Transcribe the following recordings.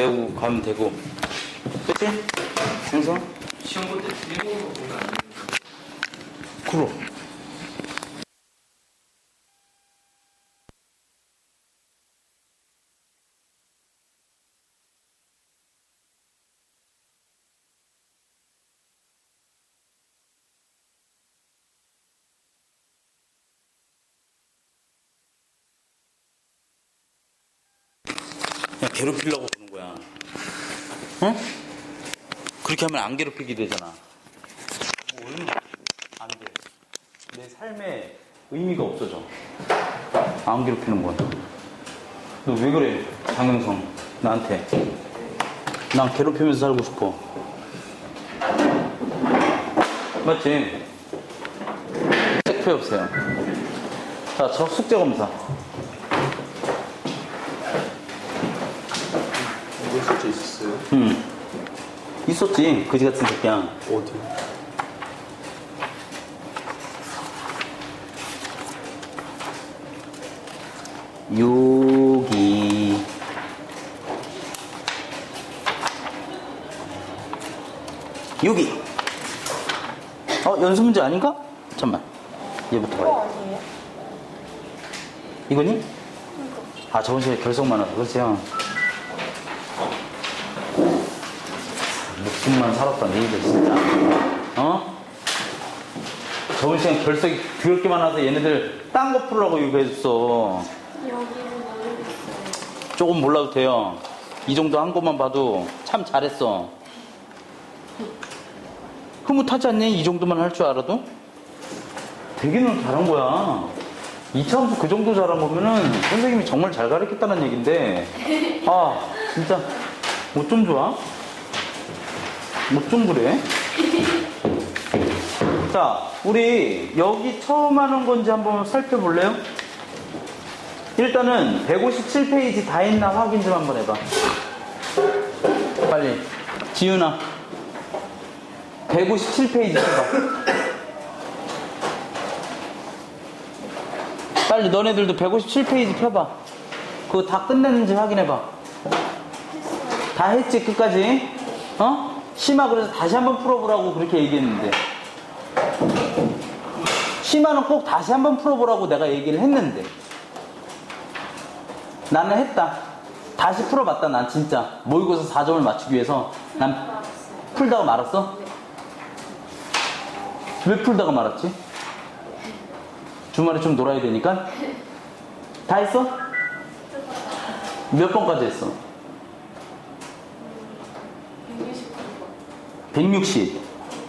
외우고 가면 되고. 그치? 영서? 시험 볼 때 일본어로 보면 안 되는 거. 그럼. 그냥 괴롭히려고 그러는 거야. 응? 그렇게 하면 안 괴롭히게 되잖아. 안 돼. 내 삶에 의미가 없어져. 안 괴롭히는 건. 너 왜 그래, 장영성? 나한테. 난 괴롭히면서 살고 싶어. 맞지? 책 펴보세요. 자, 저 숙제 검사. 이거 숙제 있었어요? 응. 있었지. 그지 같은 새끼야. 어디? 여기. 여기. 연습 문제 아닌가? 잠깐만. 얘부터 봐야 돼. 아니에요? 이거니? 아, 저번 시간에 결석만 하다. 그렇지요. 목숨만 살았던 얘기들, 진짜. 저번 시간 결석이 더럽게 많아서 얘네들 딴 거 풀으라고 요구해줬어. 여기는 모르겠어요. 조금 몰라도 돼요. 이 정도 한 것만 봐도 참 잘했어. 흐뭇하지 않니? 이 정도만 할 줄 알아도? 되게는 잘한 거야. 이차함수 그 정도 잘한 거면은 선생님이 정말 잘 가르쳤다는 얘긴데, 진짜 뭐 좀 좋아? 뭐 좀 그래? 자, 우리 여기 처음 하는 건지 한번 살펴볼래요? 일단은 157페이지 다 했나 확인 좀 한번 해봐. 빨리. 지윤아, 157페이지 해봐. 빨리 너네들도 157페이지 펴봐. 그거 다 끝냈는지 확인해봐. 다 했지 끝까지? 심화 그래서 다시 한번 풀어보라고 그렇게 얘기했는데, 심화는 꼭 다시 한번 풀어보라고 내가 얘기를 했는데, 나는 했다. 다시 풀어봤다. 난 진짜 모의고사 4점을 맞추기 위해서 난 풀다가 말았어? 왜 풀다가 말았지? 주말에 좀 놀아야 되니까? 다 했어? 몇 번까지 했어? 160.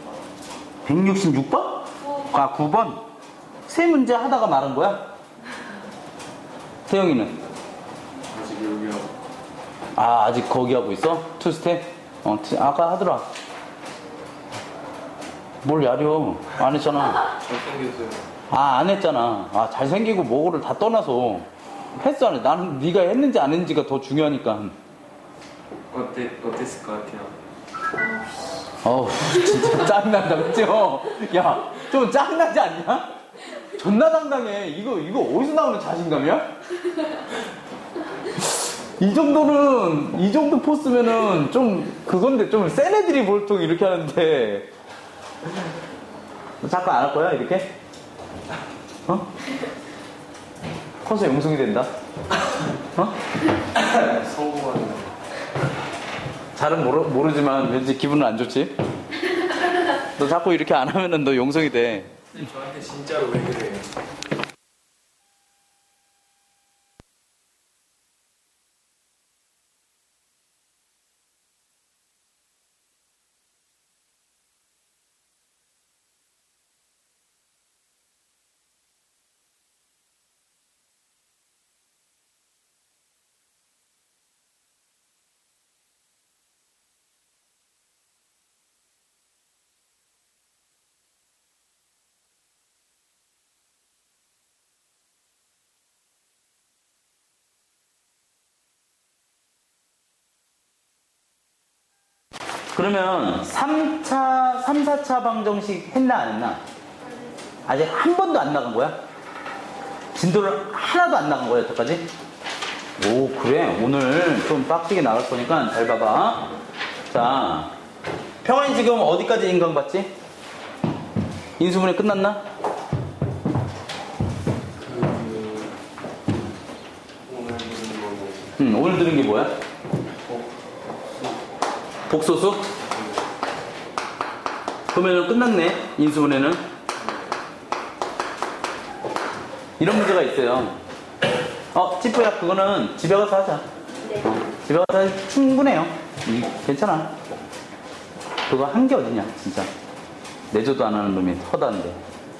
166번? 9번? 세 문제 하다가 말한 거야? 태영이는? 아직 여기요. 아직 거기 하고 있어? 투스텝? 아까 하더라. 뭘 야려. 안 했잖아. 잘생겼어요. 안 했잖아. 잘생기고 뭐고를 다 떠나서 했어 안 해? 나는 네가 했는지 안 했는지가 더 중요하니까. 어땠을 것 같아요? 진짜 짜증난다, 그죠? 야, 좀 짜증나지 않냐? 존나 당당해. 이거 어디서 나오는 자신감이야? 이 정도 포스면은 좀 그건데, 좀 센 애들이 보통 이렇게 하는데. 자꾸 안 할 거야, 이렇게? 커서 용성이 된다? 성공하는. 잘은 모르지만 왠지 기분은 안 좋지? 너 자꾸 이렇게 안 하면은 너 용성이 돼. 저한테 진짜로 왜 그래요? 그러면 3, 4차 방정식 했나 안 했나? 아직 한 번도 안 나간 거야? 진도를 하나도 안 나간 거야, 여태까지? 오, 그래. 오늘 좀 빡시게 나갈 거니까 잘 봐봐. 자, 평원이 지금 어디까지 인강받지? 인수분해 끝났나? 오늘 들은 거는 오늘 들은 게 뭐야? 복소수? 그러면 끝났네, 인수분해는. 이런 문제가 있어요. 찌뿌야, 그거는 집에 가서 하자. 네. 집에 가서 해도 충분해요. 괜찮아. 그거 한 게 어디냐, 진짜. 내조도 안 하는 놈이 허다한데.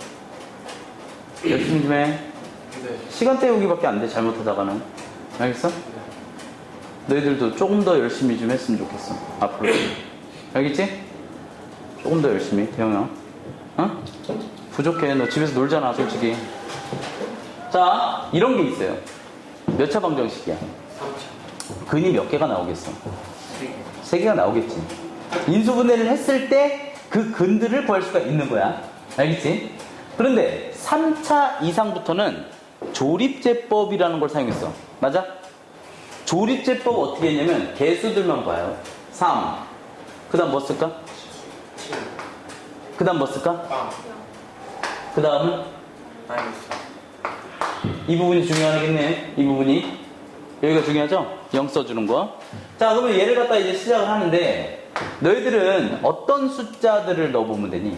열심히 좀 해. 네. 시간 때우기밖에 안 돼, 잘못하다가는. 알겠어? 너희들도 조금 더 열심히 좀 했으면 좋겠어, 앞으로. 알겠지? 조금 더 열심히, 대영아. 어? 부족해. 너 집에서 놀잖아, 솔직히. 자, 이런 게 있어요. 몇 차 방정식이야? 3차. 근이 몇 개가 나오겠어? 3개. 3개가 나오겠지. 인수분해를 했을 때 그 근들을 구할 수가 있는 거야. 알겠지? 그런데 3차 이상부터는 조립제법이라는 걸 사용했어. 맞아? 조립제법 어떻게 했냐면 개수들만 봐요. 3. 그 다음 뭐 쓸까? 7. 그 다음 뭐 쓸까? 빵. 그 다음은? 마이너스. 이 부분이 중요하겠네. 이 부분이. 여기가 중요하죠? 0 써주는 거. 자, 그러면 얘를 갖다 이제 시작을 하는데, 너희들은 어떤 숫자들을 넣어보면 되니?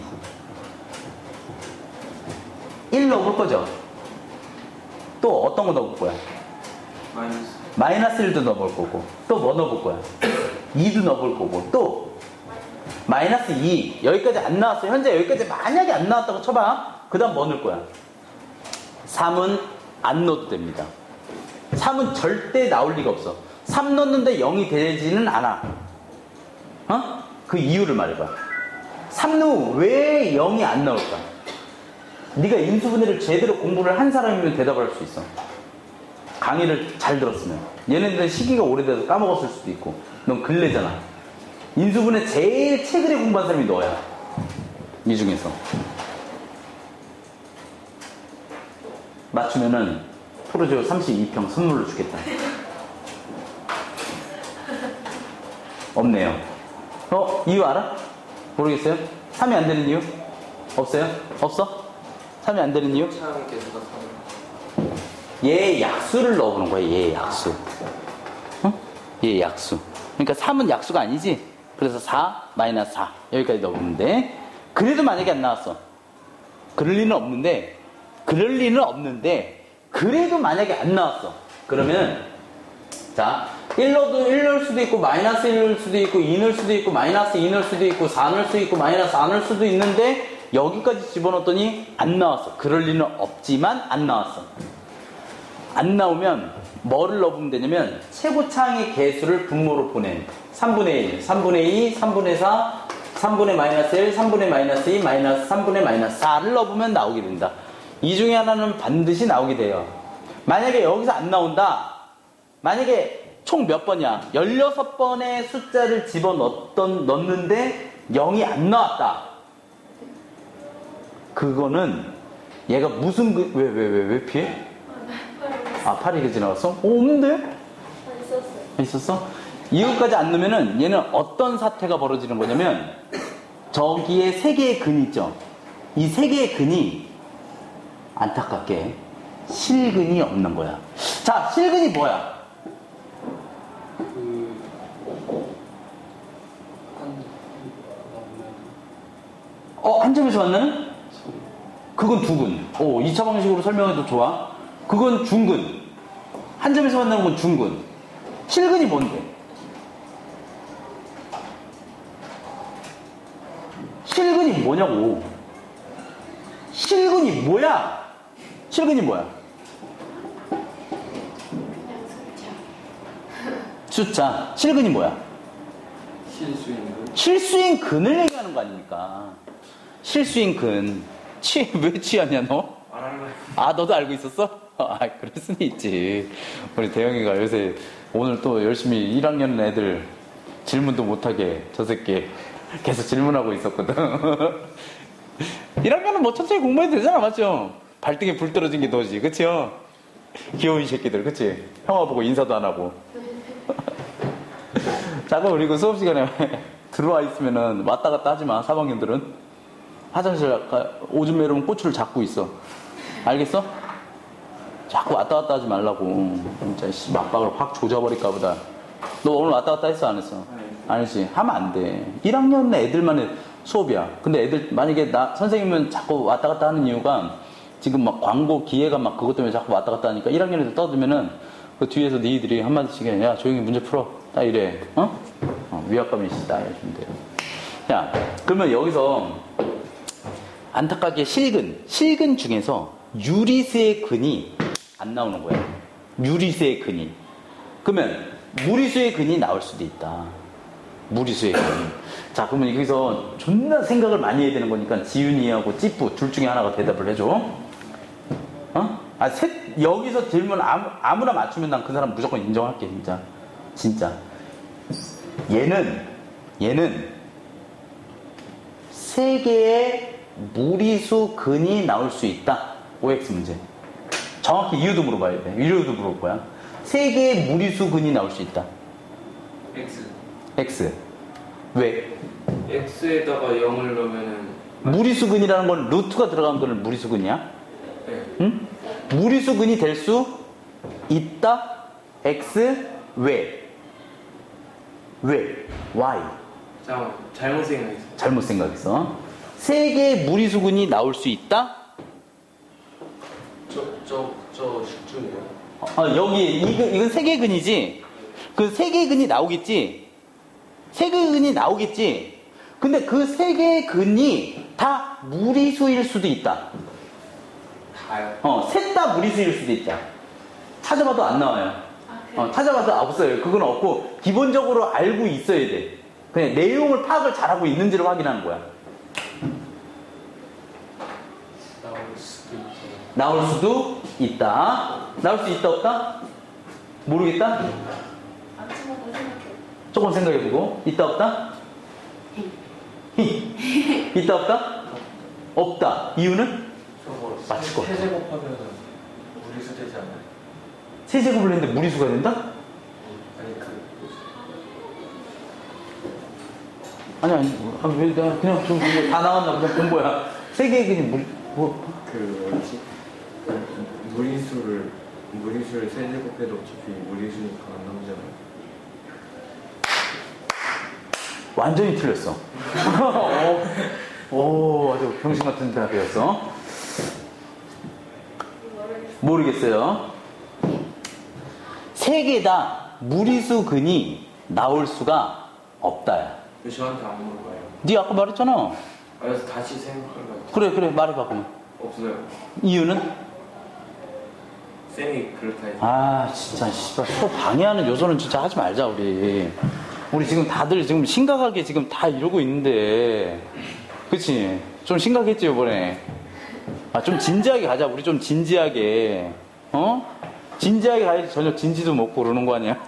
1 넣어볼 거죠? 또 어떤 거 넣어볼 거야? 마이너스. 마이너스 1도 넣어볼 거고, 또 뭐 넣어볼 거야? 2도 넣어볼 거고, 또 마이너스 2. 여기까지 안 나왔어. 현재 여기까지 만약에 안 나왔다고 쳐봐. 그 다음 뭐 넣을 거야? 3은 안 넣어도 됩니다. 3은 절대 나올 리가 없어. 3 넣는데 0이 되지는 않아. 그 이유를 말해봐. 3 넣으면 왜 0이 안 나올까? 네가 인수분해를 제대로 공부를 한 사람이면 대답을 할 수 있어. 강의를 잘 들었으면. 얘네들은 시기가 오래돼서 까먹었을 수도 있고. 넌 근래잖아. 인수분해 제일 최근에 공부한 사람이 너야. 이 중에서. 맞추면은 프로제오 32평 선물로 주겠다. 없네요. 이유 알아? 모르겠어요? 3이 안 되는 이유? 없어요? 없어? 3이 안 되는 이유? 차항 개수가 3. 얘 약수를 넣어보는 거야. 얘 약수. 얘 약수. 그러니까 3은 약수가 아니지? 그래서 4, 마이너스 4 여기까지 넣어보면 돼. 그래도 만약에 안 나왔어. 그럴 리는 없는데 그래도 만약에 안 나왔어. 그러면 자, 1 넣어도 1 넣을 수도 있고 마이너스 1 넣을 수도 있고 2 넣을 수도 있고 마이너스 2 넣을 수도 있고 4 넣을 수도 있고 마이너스 4 넣을 수도 있는데 여기까지 집어넣었더니 안 나왔어. 그럴 리는 없지만 안 나왔어. 안 나오면 뭐를 넣으면 되냐면 최고차항의 개수를 분모로 보낸 3분의 1, 3분의 2, 3분의 4, 3분의 마이너스 1, 3분의 마이너스 2, 마이너스 3분의 마이너스 4를 넣으면 나오게 된다. 이 중에 하나는 반드시 나오게 돼요. 만약에 여기서 안 나온다. 만약에 총 몇 번이야? 16번의 숫자를 넣었는데 0이 안 나왔다. 그거는 얘가 무슨 왜 피해? 아, 8이 그지 나왔어? 없는데? 있었어? 이것까지 안 넣으면은 얘는 어떤 사태가 벌어지는 거냐면 저기에 3개의 근이 있죠. 이 3개의 근이 안타깝게 실근이 없는 거야. 자, 실근이 뭐야? 한 점에서 만나는? 그건 두근. 2차 방식으로 설명해도 좋아. 그건 중근. 한 점에서 만나는 건 중근. 실근이 뭔데? 실근이 뭐냐고. 실근이 뭐야? 실근이 뭐야? 숫자. 실근이 뭐야? 실수인 근을 얘기하는 거 아닙니까? 실수인 근. 왜 취하냐 너? 아, 너도 알고 있었어? 그럴 수는 있지. 우리 대영이가 요새 오늘 또 열심히 1학년 애들 질문도 못하게 저 새끼 계속 질문하고 있었거든. 1학년은 뭐 천천히 공부해도 되잖아, 맞죠? 발등에 불 떨어진 게 너지, 그쵸? 귀여운 새끼들, 그치? 형아 보고 인사도 안 하고. 자꾸 그리고 수업 시간에 들어와 있으면은 왔다 갔다 하지 마, 4학년들은. 화장실 오줌 매려면 꼬추를 잡고 있어. 알겠어? 자꾸 왔다 갔다 하지 말라고. 진짜 씨, 맞박을 확 조져버릴까 보다. 너 오늘 왔다 갔다 했어, 안 했어? 안 했지? 하면 안 돼. 1학년 애들만의 수업이야. 근데 애들, 만약에 선생님은 자꾸 왔다 갔다 하는 이유가 지금 막 광고 기회가 막 그것 때문에 자꾸 왔다 갔다 하니까 1학년 애들 떠들면은 그 뒤에서 너희들이 한마디씩 해. 야, 조용히 문제 풀어. 딱 이래. 위압감이 있다. 이러면 돼요. 야, 그러면 여기서 안타깝게 실근 중에서 유리수의 근이 안 나오는 거야. 유리수의 근이. 그러면 무리수의 근이 나올 수도 있다. 무리수의 근. 자, 그러면 여기서 존나 생각을 많이 해야 되는 거니까 지윤이하고 찌뿌 둘 중에 하나가 대답을 해줘. 여기서 질문 아무나 맞추면 난 그 사람 무조건 인정할게, 진짜. 진짜. 얘는 세 개의 무리수 근이 나올 수 있다. OX 문제. 정확히 이유도 물어봐야 돼. 이유도 물어볼 거야. 세 개의 무리수 근이 나올 수 있다. X. 왜? X에다가 0을 넣으면은 무리수 근이라는 건 루트가 들어간 거는 무리수 근이야? 네. 응? 무리수 근이 될 수 있다. X. 왜? Why? 잠깐만, 잘못 생각했어. 잘못 생각했어. 세 개의 무리수 근이 나올 수 있다. 저 식중이요. 여기 이건 세 개의 근이지. 그 세 개의 근이 나오겠지. 세 개의 근이 나오겠지. 근데 그 세 개의 근이 다 무리수일 수도 있다. 다요? 셋 다 무리수일 수도 있다. 찾아봐도 안 나와요. 찾아봐도 없어요. 그건 없고 기본적으로 알고 있어야 돼. 그냥 내용을 파악을 잘하고 있는지를 확인하는 거야. 나올 수도 있다. 나올 수 있다 없다? 모르겠다? 아침마다 생각해. 조금 생각해보고. 있다 없다? 있다 없다? 없다. 이유는? 저거 맞출 거. 세제곱하면 무리수 되지 않나요? 세제곱을 했는데 무리수가 된다? 아니 아니 왜 내가 그냥 좀 다 나왔나 그냥 본 거야. 세 개의 근이 뭐지? 무리수를 세제곱해도 어차피 무리수니까 안 나오잖아요. 완전히 틀렸어. 오, 아주 병신 같은 대답이었어. 모르겠어요. 세 개 다 무리수 근이 나올 수가 없다야. 왜 저한테 안 물어봐요? 네 아까 말했잖아. 그래서 다시 생각하려고. 그래 말해봐 그러면. 없어요. 이유는? 쌤이 그렇다 해서. 진짜 씨발 수업 방해하는 요소는 진짜 하지 말자 우리. 우리 지금 다들 지금 심각하게 지금 다 이러고 있는데, 그치? 좀 심각했지 이번에. 좀 진지하게 가자. 우리 좀 진지하게. 진지하게 가야지. 저녁 진지도 먹고 그러는 거 아니야?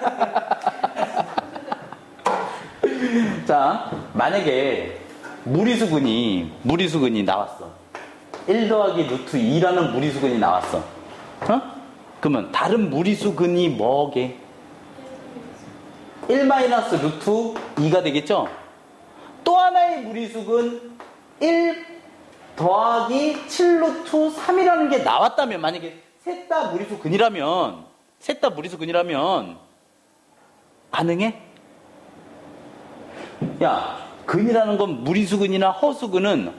자, 만약에 무리수근이 나왔어. 1 더하기 루트 2라는 무리수근이 나왔어. 그러면 다른 무리수근이 뭐게? 1 마이너스 루트 2가 되겠죠? 또 하나의 무리수근 1 더하기 7 루트 3이라는 게 나왔다면, 만약에 셋 다 무리수근이라면 가능해? 야, 근이라는 건 무리수근이나 허수근은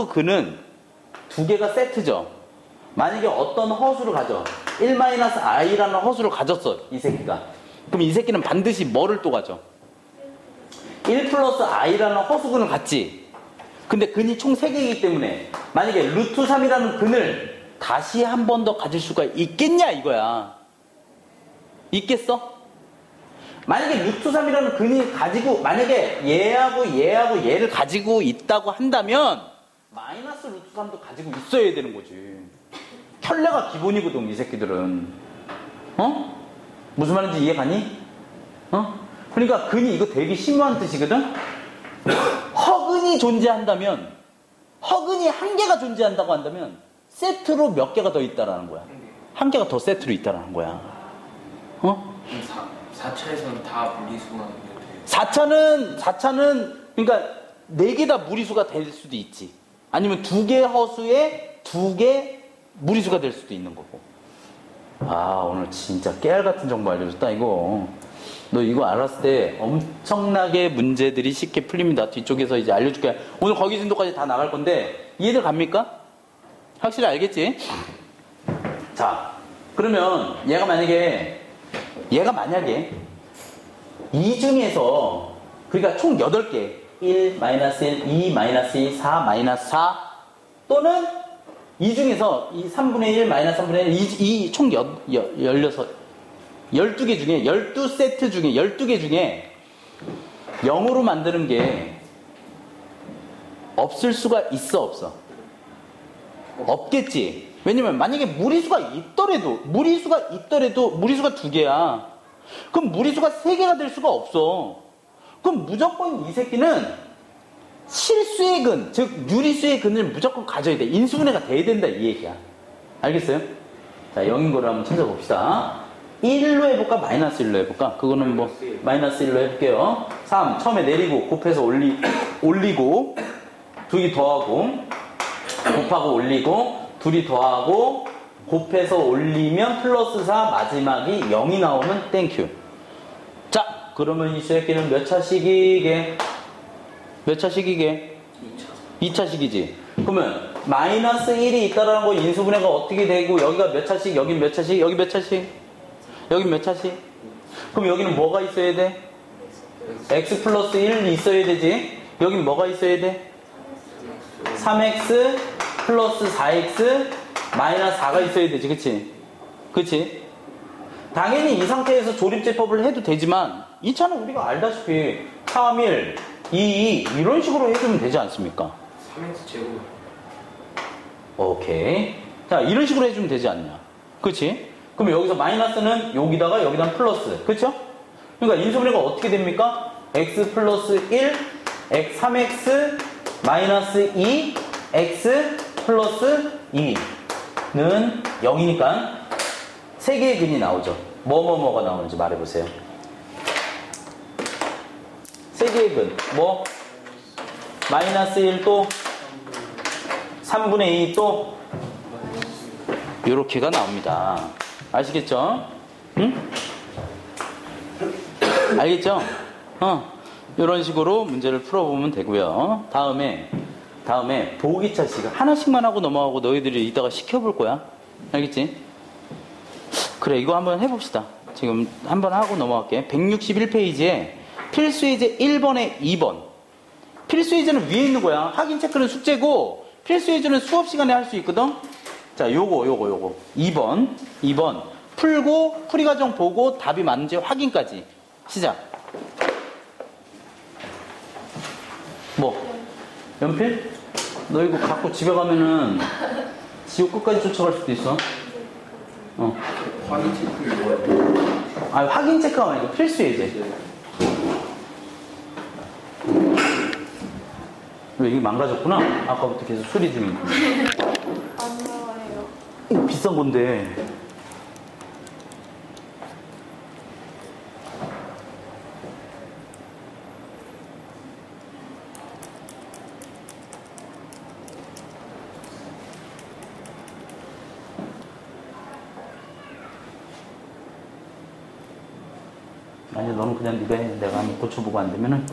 두 개가 세트죠. 만약에 어떤 허수를 가져 1-i라는 허수를 가졌어 이 새끼가. 그럼 이 새끼는 반드시 뭐를 또 가져? 1 플러스 i라는 허수근을 갖지. 근데 근이 총 3개이기 때문에 만약에 루트 3이라는 근을 다시 한 번 더 가질 수가 있겠냐 이거야. 있겠어? 만약에 루트 3이라는 근이 가지고, 만약에 얘하고 얘를 가지고 있다고 한다면 마이너스 루트 3도 가지고 있어야 되는 거지. 켤레가 기본이거든 이 새끼들은. 무슨 말인지 이해 가니? 그러니까 근이 이거 되게 심오한 뜻이거든. 허근이 존재한다면, 허근이 한 개가 존재한다고 한다면 세트로 몇 개가 더 있다라는 거야. 한 개가 더 세트로 있다라는 거야. 어? 4차에서는 다 분리수만 돼요. 4차는 그러니까 4개 다 무리수가 될 수도 있지. 아니면 2개 허수에 2개 무리수가 될 수도 있는 거고. 아, 오늘 진짜 깨알 같은 정보 알려줬다 이거. 너 이거 알았을 때 엄청나게 문제들이 쉽게 풀립니다. 뒤쪽에서 이제 알려줄게. 오늘 거기 진도까지 다 나갈 건데 이해들 갑니까? 확실히 알겠지? 자, 그러면 얘가 만약에 이 중에서 그러니까 총 8개 1, -1, 2, -2, 4, -4 또는 이 중에서 이 3분의 1, -3분의 1 이 총 12개 중에 12세트 중에 12개 중에 0으로 만드는 게 없을 수가 있어 없어? 없겠지. 왜냐면 만약에 무리수가 있더라도 무리수가 2개야. 그럼 무리수가 3개가 될 수가 없어. 그럼 무조건 이 새끼는 실수의 근, 즉 유리수의 근을 무조건 가져야 돼. 인수분해가 돼야 된다 이 얘기야. 알겠어요? 자, 0인 거를 한번 찾아봅시다. 1로 해볼까? -1로 해볼까? 그거는 뭐 -1로 해볼게요. 3 처음에 내리고 곱해서 올리고 둘이 더하고 곱하고 올리고 둘이 더하고 곱해서 올리면 +4 마지막이 0이 나오면 땡큐. 자, 그러면 이 새끼는 몇 차식이게? 몇 차식이게? 2차식이지. 그러면 -1이 있다라는 거 인수분해가 어떻게 되고 여기가 몇 차식? 여긴 몇 차식? 여기 몇 차식? 여긴 몇 차식? 그럼 여기는 뭐가 있어야 돼? x 플러스 1이 있어야 되지. 여긴 뭐가 있어야 돼? 3x 플러스 4x 마이너스 4가 있어야 되지. 그치? 그치? 당연히 이 상태에서 조립제법을 해도 되지만 이 차는 우리가 알다시피 3, 1, 2, 2 이런 식으로 해주면 되지 않습니까? 3x 제곱. 오케이. 자, 이런 식으로 해주면 되지 않냐? 그치? 그럼 여기서 마이너스는 여기다가 플러스. 그쵸? 그러니까 인수분해가 어떻게 됩니까? x 플러스 1, x 3x 마이너스 2, x 플러스 2는 0이니까 3개의 근이 나오죠. 뭐가 나오는지 말해보세요. 3개의 근. 뭐? -1 또 3분의 2 또 요렇게가 나옵니다. 아시겠죠? 응? 알겠죠? 요런 식으로 문제를 풀어보면 되고요. 다음에 보기차식 하나씩만 하고 넘어가고 너희들이 이따가 시켜볼 거야. 알겠지? 그래, 이거 한번 해봅시다. 지금 한번 하고 넘어갈게. 161페이지에 필수예제 1번에 2번. 필수예제는 위에 있는 거야. 확인 체크는 숙제고 필수예제는 수업 시간에 할 수 있거든. 자, 요거 2번 풀고 풀이과정 보고 답이 맞는지 확인까지. 시작. 뭐? 연필? 너 이거 갖고 집에 가면은 지옥 끝까지 쫓아갈 수도 있어. 확인 체크를 뭐야? 아, 확인 체크가 아니고 필수예제. 왜 이게 망가졌구나? 아까부터 계속 소리 지르는 거. 안 나와요. 이거 비싼 건데. 아니, 너는 그냥 네가 해. 내가 한번 고쳐보고 안 되면은.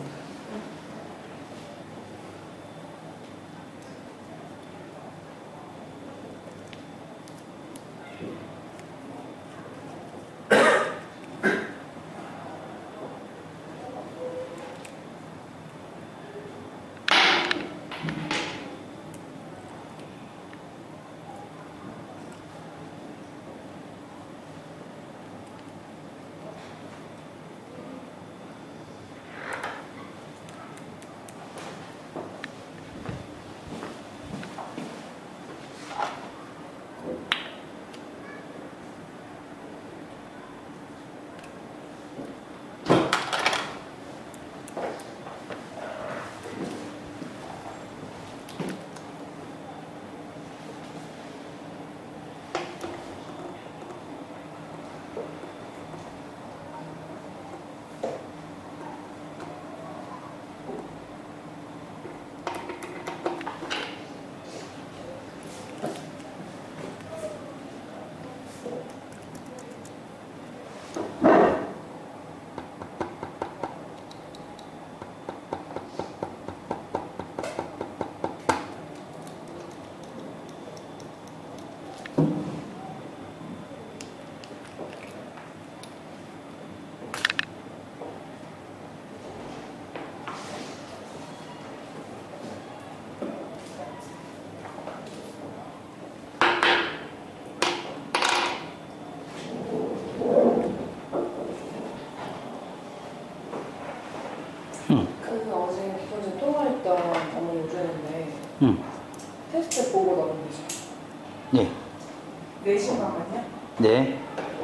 그 어제 어제 통화했던 어머니 오셨는데 응. 테스트 보고 나온 거죠. 예. 4시간만요? 네.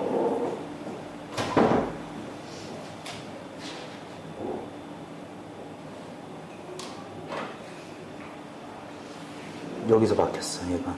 여기서 바뀌었어, 얘가.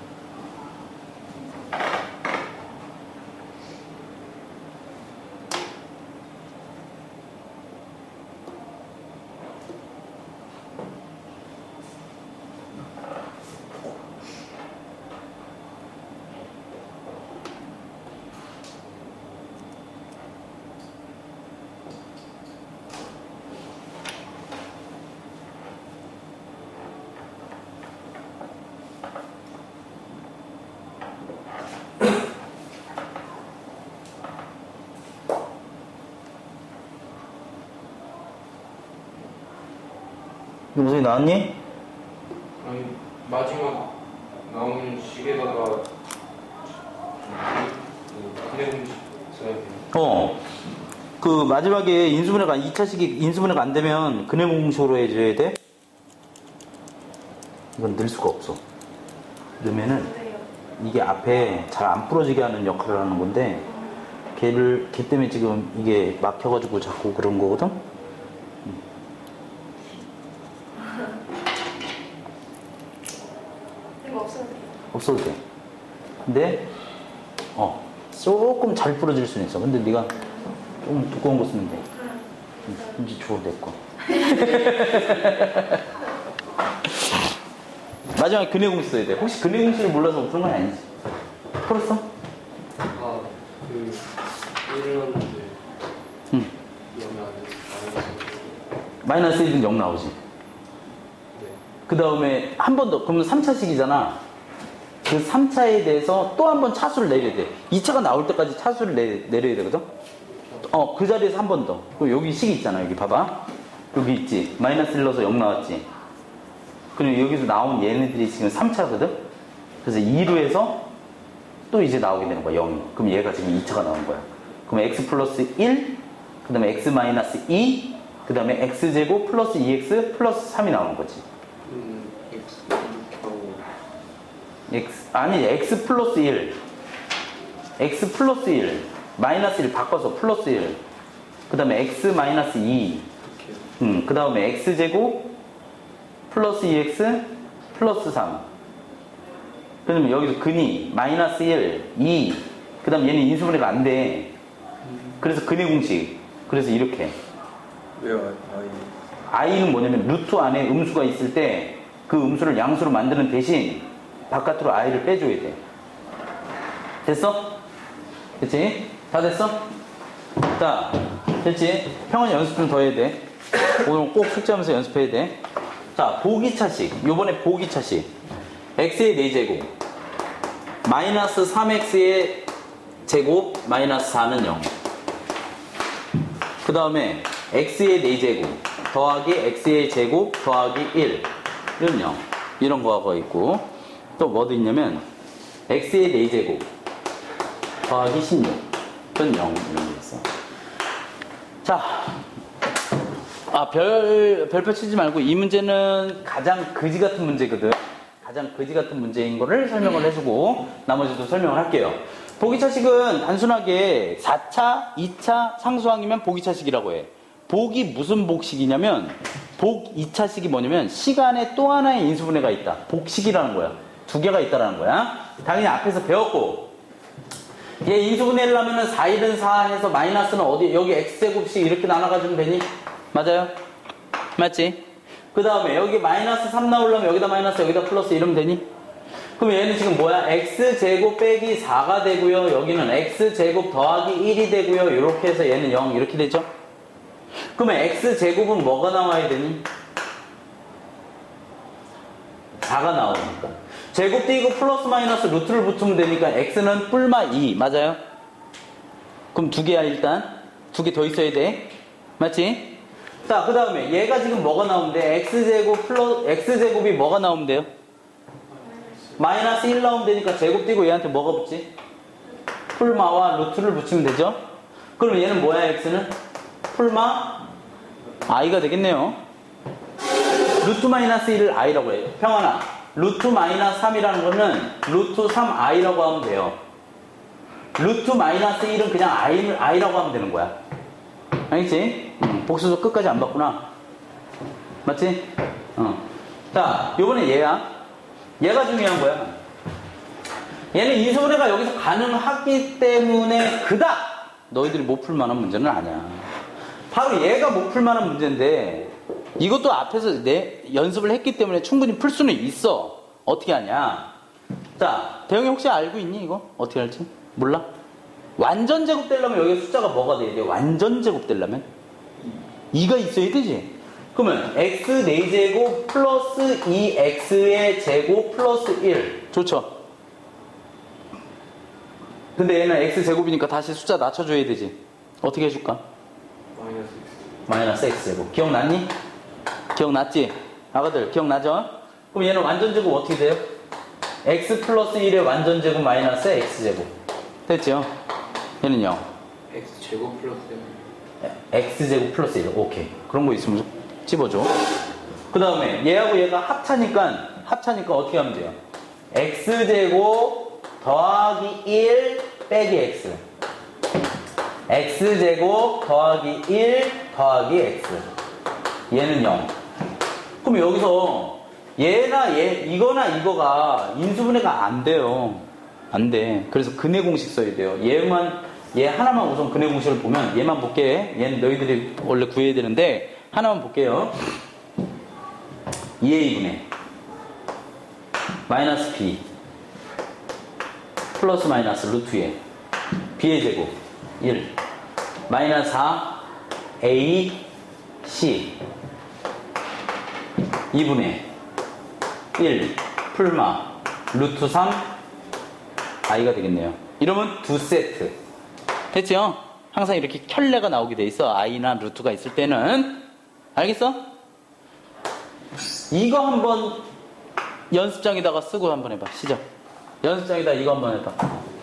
영석이 나왔니? 아니 마지막 나오는 식에다가 그냥 써야 돼요. 그 마지막에 인수분해가 2차식이 인수분해가 안 되면 근해 공식으로 해줘야 돼? 이건 넣을 수가 없어. 넣으면은 이게 앞에 잘 안 부러지게 하는 역할을 하는 건데 걔 때문에 지금 이게 막혀가지고 자꾸 그런 거거든? 이거 없어도 돼요. 없어도 돼. 근데 조금 잘 부러질 수는 있어. 근데 네가 좀 두꺼운 거 쓰면 돼. 이제 주워 됐고. 마지막에 근해 공식 써야 돼. 혹시 근해 공식을 몰라서 그런 건 아니지? 풀었어? 그 1년 응. 그러면 마이너스 1은 0 나오지. 네. 그 다음에 한 번 더, 그러면 3차식이잖아. 그 3차에 대해서 또 한 번 차수를 내려야 돼. 2차가 나올 때까지 차수를 내려야 되거든? 그 자리에서 한 번 더. 그리고 여기 식이 있잖아, 여기 봐봐. 여기 있지. 마이너스 1 넣어서 0 나왔지. 그리고 여기서 나온 얘네들이 지금 3차거든? 그래서 2로 해서 또 이제 나오게 되는 거야, 0이. 그럼 얘가 지금 2차가 나온 거야. 그럼 x 플러스 1, 그 다음에 x 마이너스 2, 그 다음에 x제곱 플러스 2x 플러스 3이 나오는 거지. X 이렇게 하고 x 플러스 1. x 플러스 1. 마이너스 1 바꿔서 플러스 1. 그 다음에 x 마이너스 2. 이렇게 그 다음에 x제곱 플러스 2x 플러스 3. 그러면 여기서 근이 마이너스 1, 2. 그 다음 얘는 인수분해가 안 돼. 그래서 근의 공식. 그래서 이렇게. 왜요? 아이 i는 뭐냐면 루트 안에 음수가 있을 때 그 음수를 양수로 만드는 대신 바깥으로 i를 빼줘야 돼. 됐어? 됐지? 다 됐어? 자, 됐지? 평원 연습 좀 더 해야 돼. 오늘 꼭 숙제하면서 연습해야 돼. 자, 보기차식. 요번에 보기차식. x의 4제곱 마이너스 3x의 제곱 마이너스 4는 0. 그 다음에 x의 4제곱 더하기 x의 제곱 더하기 1 이런 0. 이런 거가 있고 또 뭐도 있냐면 x의 4제곱 더하기 16 이런 0 이런 게 있어. 자, 별표 치지 말고 이 문제는 가장 거지 같은 문제거든. 가장 거지 같은 문제인 거를 설명을 해주고 나머지도 설명을 할게요. 보기차식은 단순하게 4차, 2차 상수항이면 보기차식이라고 해. 복이 무슨 복식이냐면 복 2차식이 뭐냐면 시간에 또 하나의 인수분해가 있다. 복식이라는 거야. 두 개가 있다라는 거야. 당연히 앞에서 배웠고 얘 인수분해를 하면은 4일은 4 해서 마이너스는 어디 여기 x제곱씩 이렇게 나눠가지면 되니? 맞아요? 맞지? 그 다음에 여기 마이너스 3 나오려면 여기다 마이너스 여기다 플러스 이러면 되니? 그럼 얘는 지금 뭐야? x제곱 빼기 4가 되고요. 여기는 x제곱 더하기 1이 되고요. 이렇게 해서 얘는 0 이렇게 되죠? 그러면 x제곱은 뭐가 나와야 되니? 4가 나오니까. 제곱 띄고 플러스 마이너스 루트를 붙으면 되니까 x는 뿔마 2 맞아요? 그럼 두 개야 일단. 두 개 더 있어야 돼. 맞지? 자, 그 다음에 얘가 지금 뭐가 나오는데 x제곱이 뭐가 나오면 돼요? 마이너스 1 나오면 되니까 제곱 띄고 얘한테 뭐가 붙지? 풀마와 루트를 붙이면 되죠? 그럼 얘는 뭐야 x는? 풀마 i가 되겠네요. 루트 마이너스 1을 i라고 해요. 평안아, 루트 마이너스 3이라는 거는 루트 3i라고 하면 돼요. 루트 마이너스 1은 그냥 i라고 하면 되는 거야. 알겠지? 복수도 끝까지 안 봤구나. 맞지? 자, 요번에 얘야. 얘가 중요한 거야. 얘는 인수분해가 여기서 가능하기 때문에 그닥 너희들이 못 풀만한 문제는 아니야. 바로 얘가 못 풀만한 문제인데 이것도 앞에서 연습을 했기 때문에 충분히 풀 수는 있어. 어떻게 하냐? 자, 대영이 혹시 알고 있니 이거? 어떻게 할지? 몰라? 완전 제곱 되려면 여기 숫자가 뭐가 돼야 돼? 완전 제곱 되려면 2가 있어야 되지. 그러면 x 4제곱 플러스 2x의 제곱 플러스 1 좋죠? 근데 얘는 x제곱이니까 다시 숫자 낮춰줘야 되지. 어떻게 해줄까? 마이너스 x제곱. 기억났니? 기억났지? 아가들 기억나죠? 그럼 얘는 완전제곱 어떻게 돼요? x 플러스 1의 완전제곱 마이너스 x제곱. 됐죠? 얘는요? x제곱 플러스 x제곱 플러스 1. 오케이. 그런 거 있으면 집어줘. 그 다음에 얘하고 얘가 합차니까 어떻게 하면 돼요? x제곱 더하기 1 빼기 x. x제곱 더하기 1 더하기 x. 얘는 0. 그럼 여기서 얘나 이거나 이거가 인수분해가 안 돼요. 안 돼. 그래서 근해 공식 써야 돼요. 얘 하나만 우선 근해 공식을 보면 얘만 볼게. 얘는 너희들이 원래 구해야 되는데 하나만 볼게요. 2a분의 마이너스 b 플러스 마이너스 루트 에 b의 제곱 1 마이너스 4 a c 2분의 1 풀마 루트 3 i가 되겠네요. 이러면 두 세트 됐죠? 항상 이렇게 켤레가 나오게 돼 있어. i나 루트가 있을 때는. 알겠어? 이거 한번 연습장에다가 쓰고 한번 해봐. 시작. 연습장에다 이거 한번 해봐.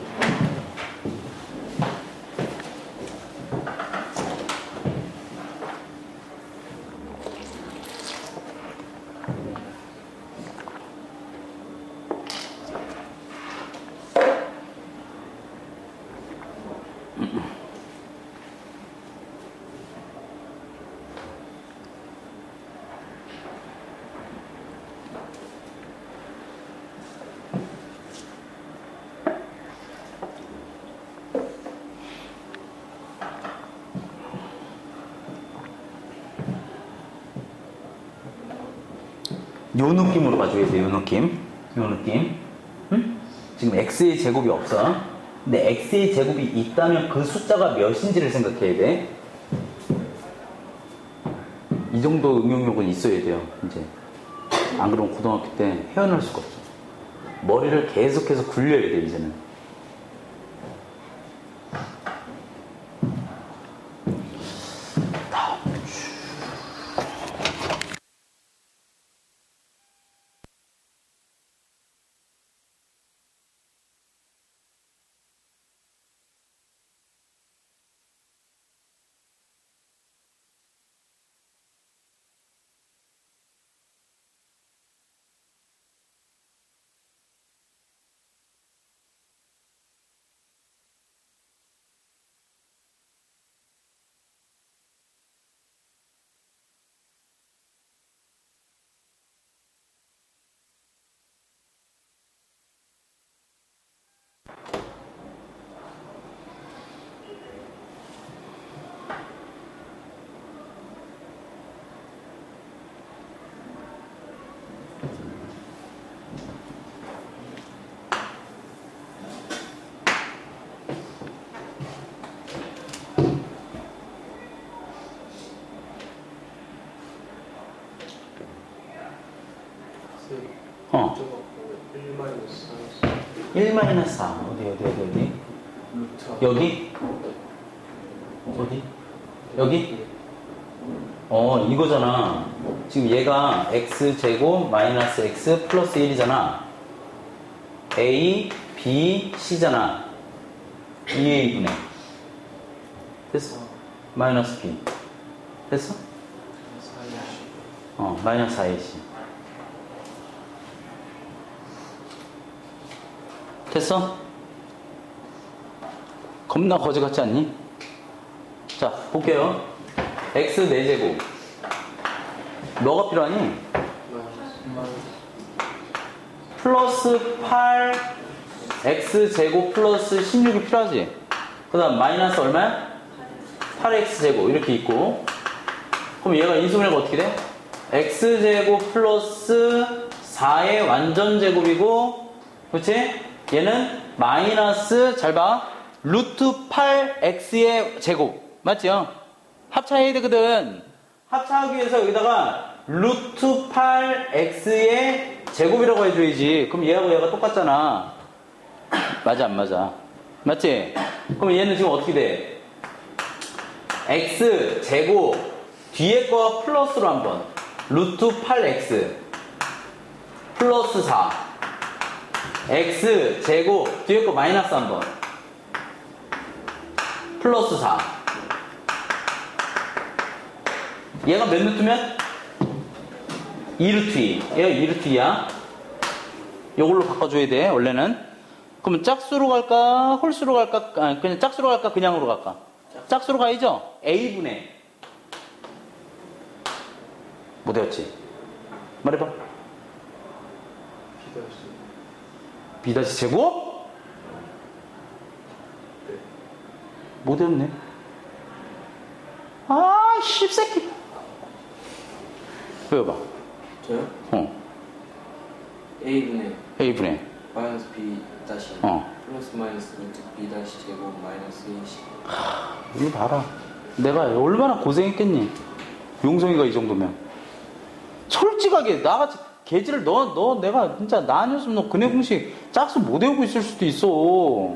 요 느낌으로 봐줘야 돼. 요 느낌. 응? 지금 x의 제곱이 없어. 근데 x의 제곱이 있다면 그 숫자가 몇인지를 생각해야 돼. 이 정도 응용력은 있어야 돼요. 이제 안 그러면 고등학교 때 헤어날 수가 없어. 머리를 계속해서 굴려야 돼. 이제는. 어. 1 마이너스 4. 어디? 여기? 어디? 여기? 이거잖아. 지금 얘가 x제곱 마이너스 x 플러스 1이잖아. a, b, c잖아. 2a분의. 됐어? 마이너스 b. 됐어? 마이너스 4ac. 됐어? 겁나 거지 같지 않니? 자, 볼게요. x 4제곱. 뭐가 필요하니? 플러스 8 x제곱 플러스 16이 필요하지? 그 다음 마이너스 얼마야? 8x제곱 이렇게 있고, 그럼 얘가 인수분해가 어떻게 돼? x제곱 플러스 4의 완전제곱이고, 그렇지? 얘는 마이너스, 잘 봐, 루트 8x의 제곱 맞지요? 합차해야 되거든. 합차하기 위해서 여기다가 루트 8x의 제곱이라고 해줘야지. 그럼 얘하고 얘가 똑같잖아. 맞아 안 맞아? 맞지? 그럼 얘는 지금 어떻게 돼? x 제곱 뒤에 거 플러스로 한번 루트 8x 플러스 4 x 제곱 뒤에 거 마이너스 한번 플러스 4. 얘가 몇 루트면? 2루트 2. 얘가 2루트 2야. 요걸로 바꿔줘야 돼 원래는. 그러면 짝수로 갈까 홀수로 갈까? 아니, 그냥 짝수로 갈까 그냥으로 갈까? 짝수로 가야죠. a분의 뭐 되었지? 말해봐. b 제곱? 뭐 되었네? 아, 씹새끼. 외워봐. 저요? a분의 마이너스 b 다시 플러스 마이너스 루트 b 다시 제곱 마이너스 20. 이거 봐라. 내가 얼마나 고생했겠니? 용성이가 이 정도면. 솔직하게 나같이 개지를 내가 진짜 나 아니었으면 너 근해 공식 짝수 못 외우고 있을 수도 있어.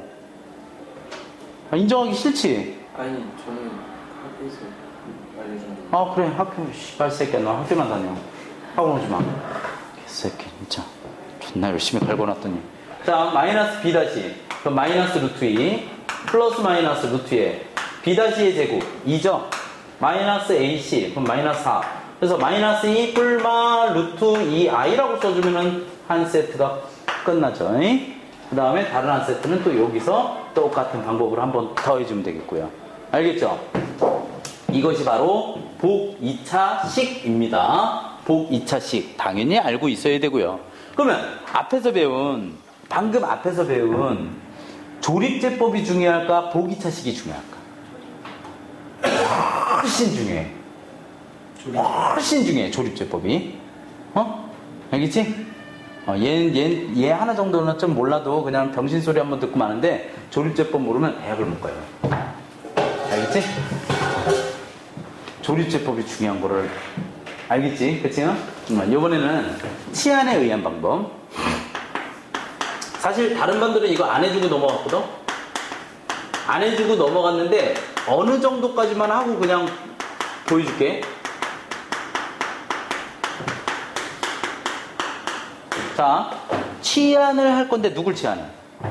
인정하기 싫지? 아니 저는 학교에서 알려준 거. 아 그래 학교 씨발 새끼야 너 학교만 다녀. 학원 오지 마. 개새끼 진짜 존나 열심히 갈궈놨더니. 자 마이너스 b 다시 그럼 마이너스 루트 2 플러스 마이너스 루트 2 b 다시의 제곱 2죠. 마이너스 ac 그럼 마이너스 4. 그래서 마이너스 2 뿔마 루트 2i라고 써주면은 한 세트가 끝나죠. 그 다음에 다른 한 세트는 또 여기서 똑같은 방법으로 한번 더해주면 되겠고요. 알겠죠? 이것이 바로 복 2차식입니다. 복 2차식 당연히 알고 있어야 되고요. 그러면 방금 앞에서 배운 조립제법이 중요할까 복 2차식이 중요할까? 훨씬 중요해. 훨씬 중요해 조립제법이. 알겠지? 얘 하나 정도는 좀 몰라도 그냥 병신소리 한번 듣고 마는데 조립제법 모르면 대학을 못 가요. 알겠지? 조립제법이 중요한 거를 알겠지? 그치? 이번에는 치안에 의한 방법. 사실 다른 반들은 이거 안 해주고 넘어갔거든? 안 해주고 넘어갔는데 어느 정도까지만 하고 그냥 보여줄게. 자, 치안을 할 건데 누굴 치안해?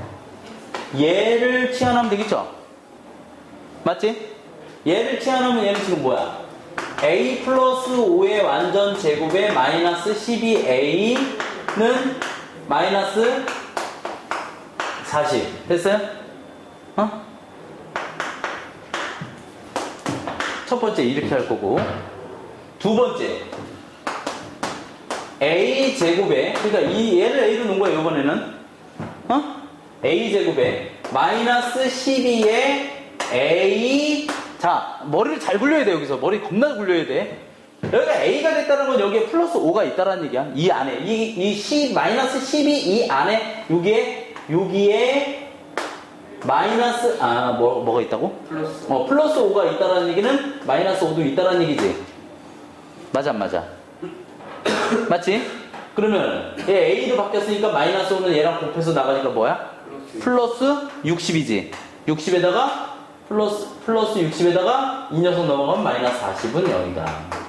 얘를 치안하면 되겠죠? 맞지? 얘를 치안하면 얘는 지금 뭐야? a 플러스 5의 완전 제곱에 마이너스 12a는 마이너스 40. 됐어요? 첫 번째 이렇게 할 거고, 두 번째 a 제곱에, 그러니까 얘를 a로 놓은 거예요 이번에는. a 제곱에 마이너스 12의 a. 자, 머리를 잘 굴려야 돼. 여기서 머리 겁나 굴려야 돼. 여기가 a가 됐다는 건 여기에 플러스 5가 있다는 얘기야. 이 안에 마이너스 12 이 안에 여기에 마이너스 뭐가 있다고? 플러스 5가 있다는 얘기는 마이너스 5도 있다는 얘기지. 맞아 안 맞아? 맞지? 그러면 얘 a로 바뀌었으니까 마이너스 5는 얘랑 곱해서 나가니까 뭐야? 플러스 60이지. 60에다가 플러스 60에다가 이 녀석 넘어가면 마이너스 40은 0이다.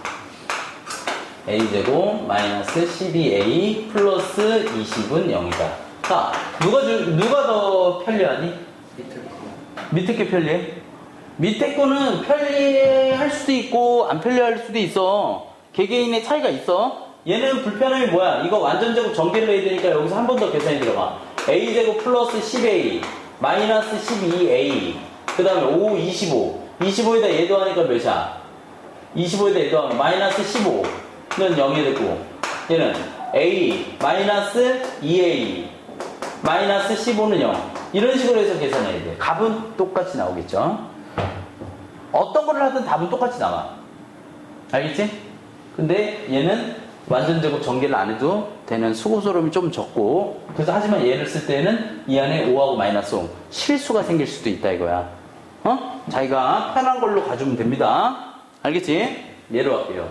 a제곱 마이너스 12a 플러스 20은 0이다. 자, 누가 더 편리하니? 밑에 게 편리해? 밑에 거는 편리할 수도 있고 안 편리할 수도 있어. 개개인의 차이가 있어. 얘는 불편함이 뭐야? 이거 완전제곱 전개를 해야 되니까 여기서 한 번 더 계산이 들어가. a제곱 플러스 10a 마이너스 12a 그 다음에 5, 25 25에다 얘도 하니까 몇이야? 25에다 얘도 하면 마이너스 15는 0이 되고 얘는 a 마이너스 2a 마이너스 15는 0 이런 식으로 해서 계산해야 돼. 값은 똑같이 나오겠죠. 어떤 걸 하든 답은 똑같이 나와. 알겠지? 근데 얘는 완전제곱 전개를 안 해도 되는 수고스러움이 좀 적고 그래서 하지만 얘를 쓸 때는 이 안에 5하고 마이너스 5 실수가 생길 수도 있다 이거야. 자기가 편한 걸로 가주면 됩니다. 알겠지? 예로 할게요.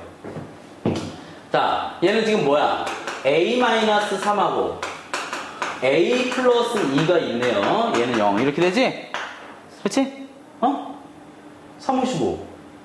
자, 얘는 지금 뭐야? a-3하고 a 플러스 2가 있네요. 얘는 0 이렇게 되지? 그치? 3, 5, 15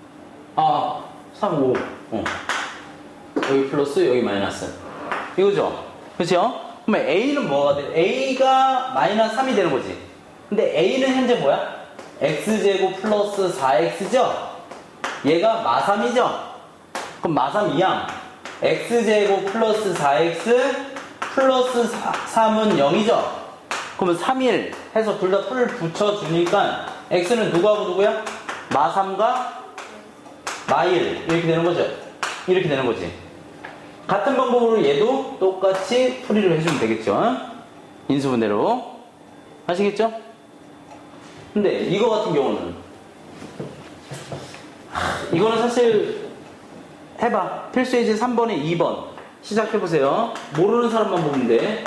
3, 5 여기 플러스 여기 마이너스 이거죠? 그쵸? 그러면 a는 뭐가 돼? a가 마이너스 3이 되는 거지. 근데 a는 현재 뭐야? x제곱 플러스 4x죠? 얘가 마3이죠? 그럼 마3 이항 x제곱 플러스 4x 플러스 3은 0이죠? 그러면 3일 해서 둘 다 풀을 붙여주니까 x는 누구하고 누구야? 마3과 마1 이렇게 되는 거죠? 이렇게 되는 거지. 같은 방법으로 얘도 똑같이 풀이를 해주면 되겠죠? 인수분해로. 아시겠죠? 근데 이거 같은 경우는 이거는 사실 해봐. 필수예제 3번에 2번 시작해보세요. 모르는 사람만 보면 돼.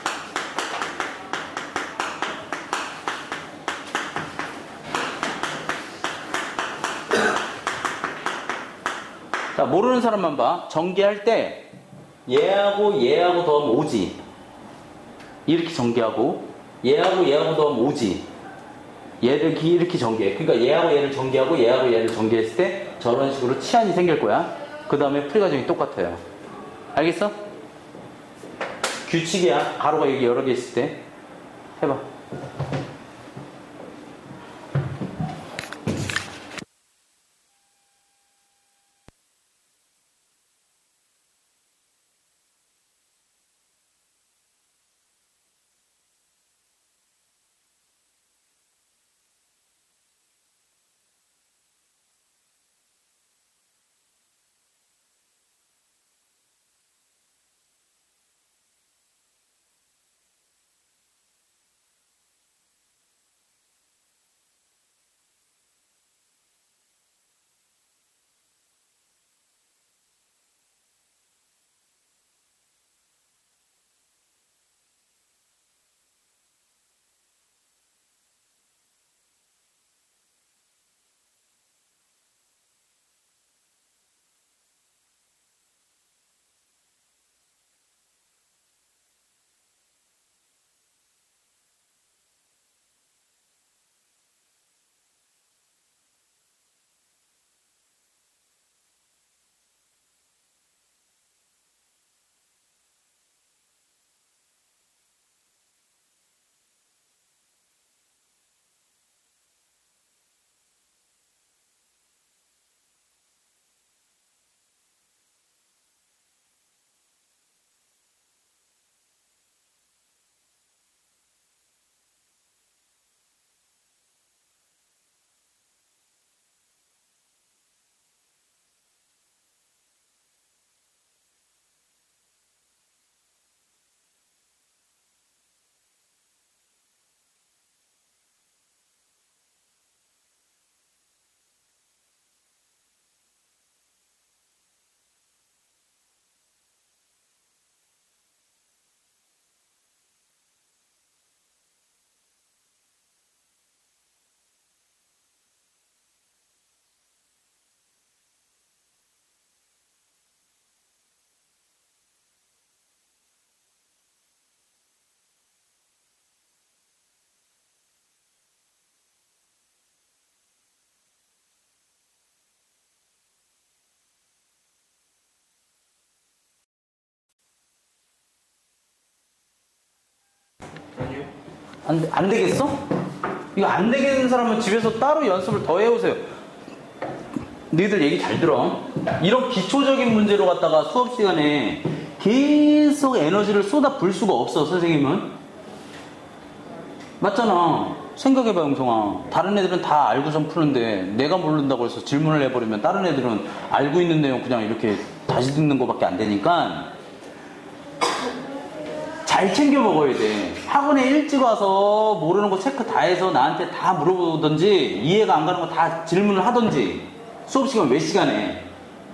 자, 모르는 사람만 봐. 전개할 때 얘하고 얘하고 더하면 5지. 이렇게 전개하고 얘하고 얘하고 더하면 5지. 얘를 이렇게 전개해. 그러니까 얘하고 얘를 전개하고 얘하고 얘를 전개했을 때 저런 식으로 치안이 생길 거야. 그 다음에 풀이 과정이 똑같아요. 알겠어? 규칙이야. 가로가 여기 여러 개 있을 때 해봐. 안 되겠어? 이거 안 되겠는 사람은 집에서 따로 연습을 더 해오세요. 너희들 얘기 잘 들어. 이런 기초적인 문제로 갖다가 수업 시간에 계속 에너지를 쏟아 볼 수가 없어, 선생님은. 맞잖아. 생각해봐, 영성아. 다른 애들은 다 알고선 푸는데 내가 모른다고 해서 질문을 해버리면 다른 애들은 알고 있는 내용 그냥 이렇게 다시 듣는 것밖에 안 되니까 잘 챙겨 먹어야 돼. 학원에 일찍 와서 모르는 거 체크 다 해서 나한테 다 물어보든지 이해가 안 가는 거 다 질문을 하든지. 수업 시간 몇 시간에?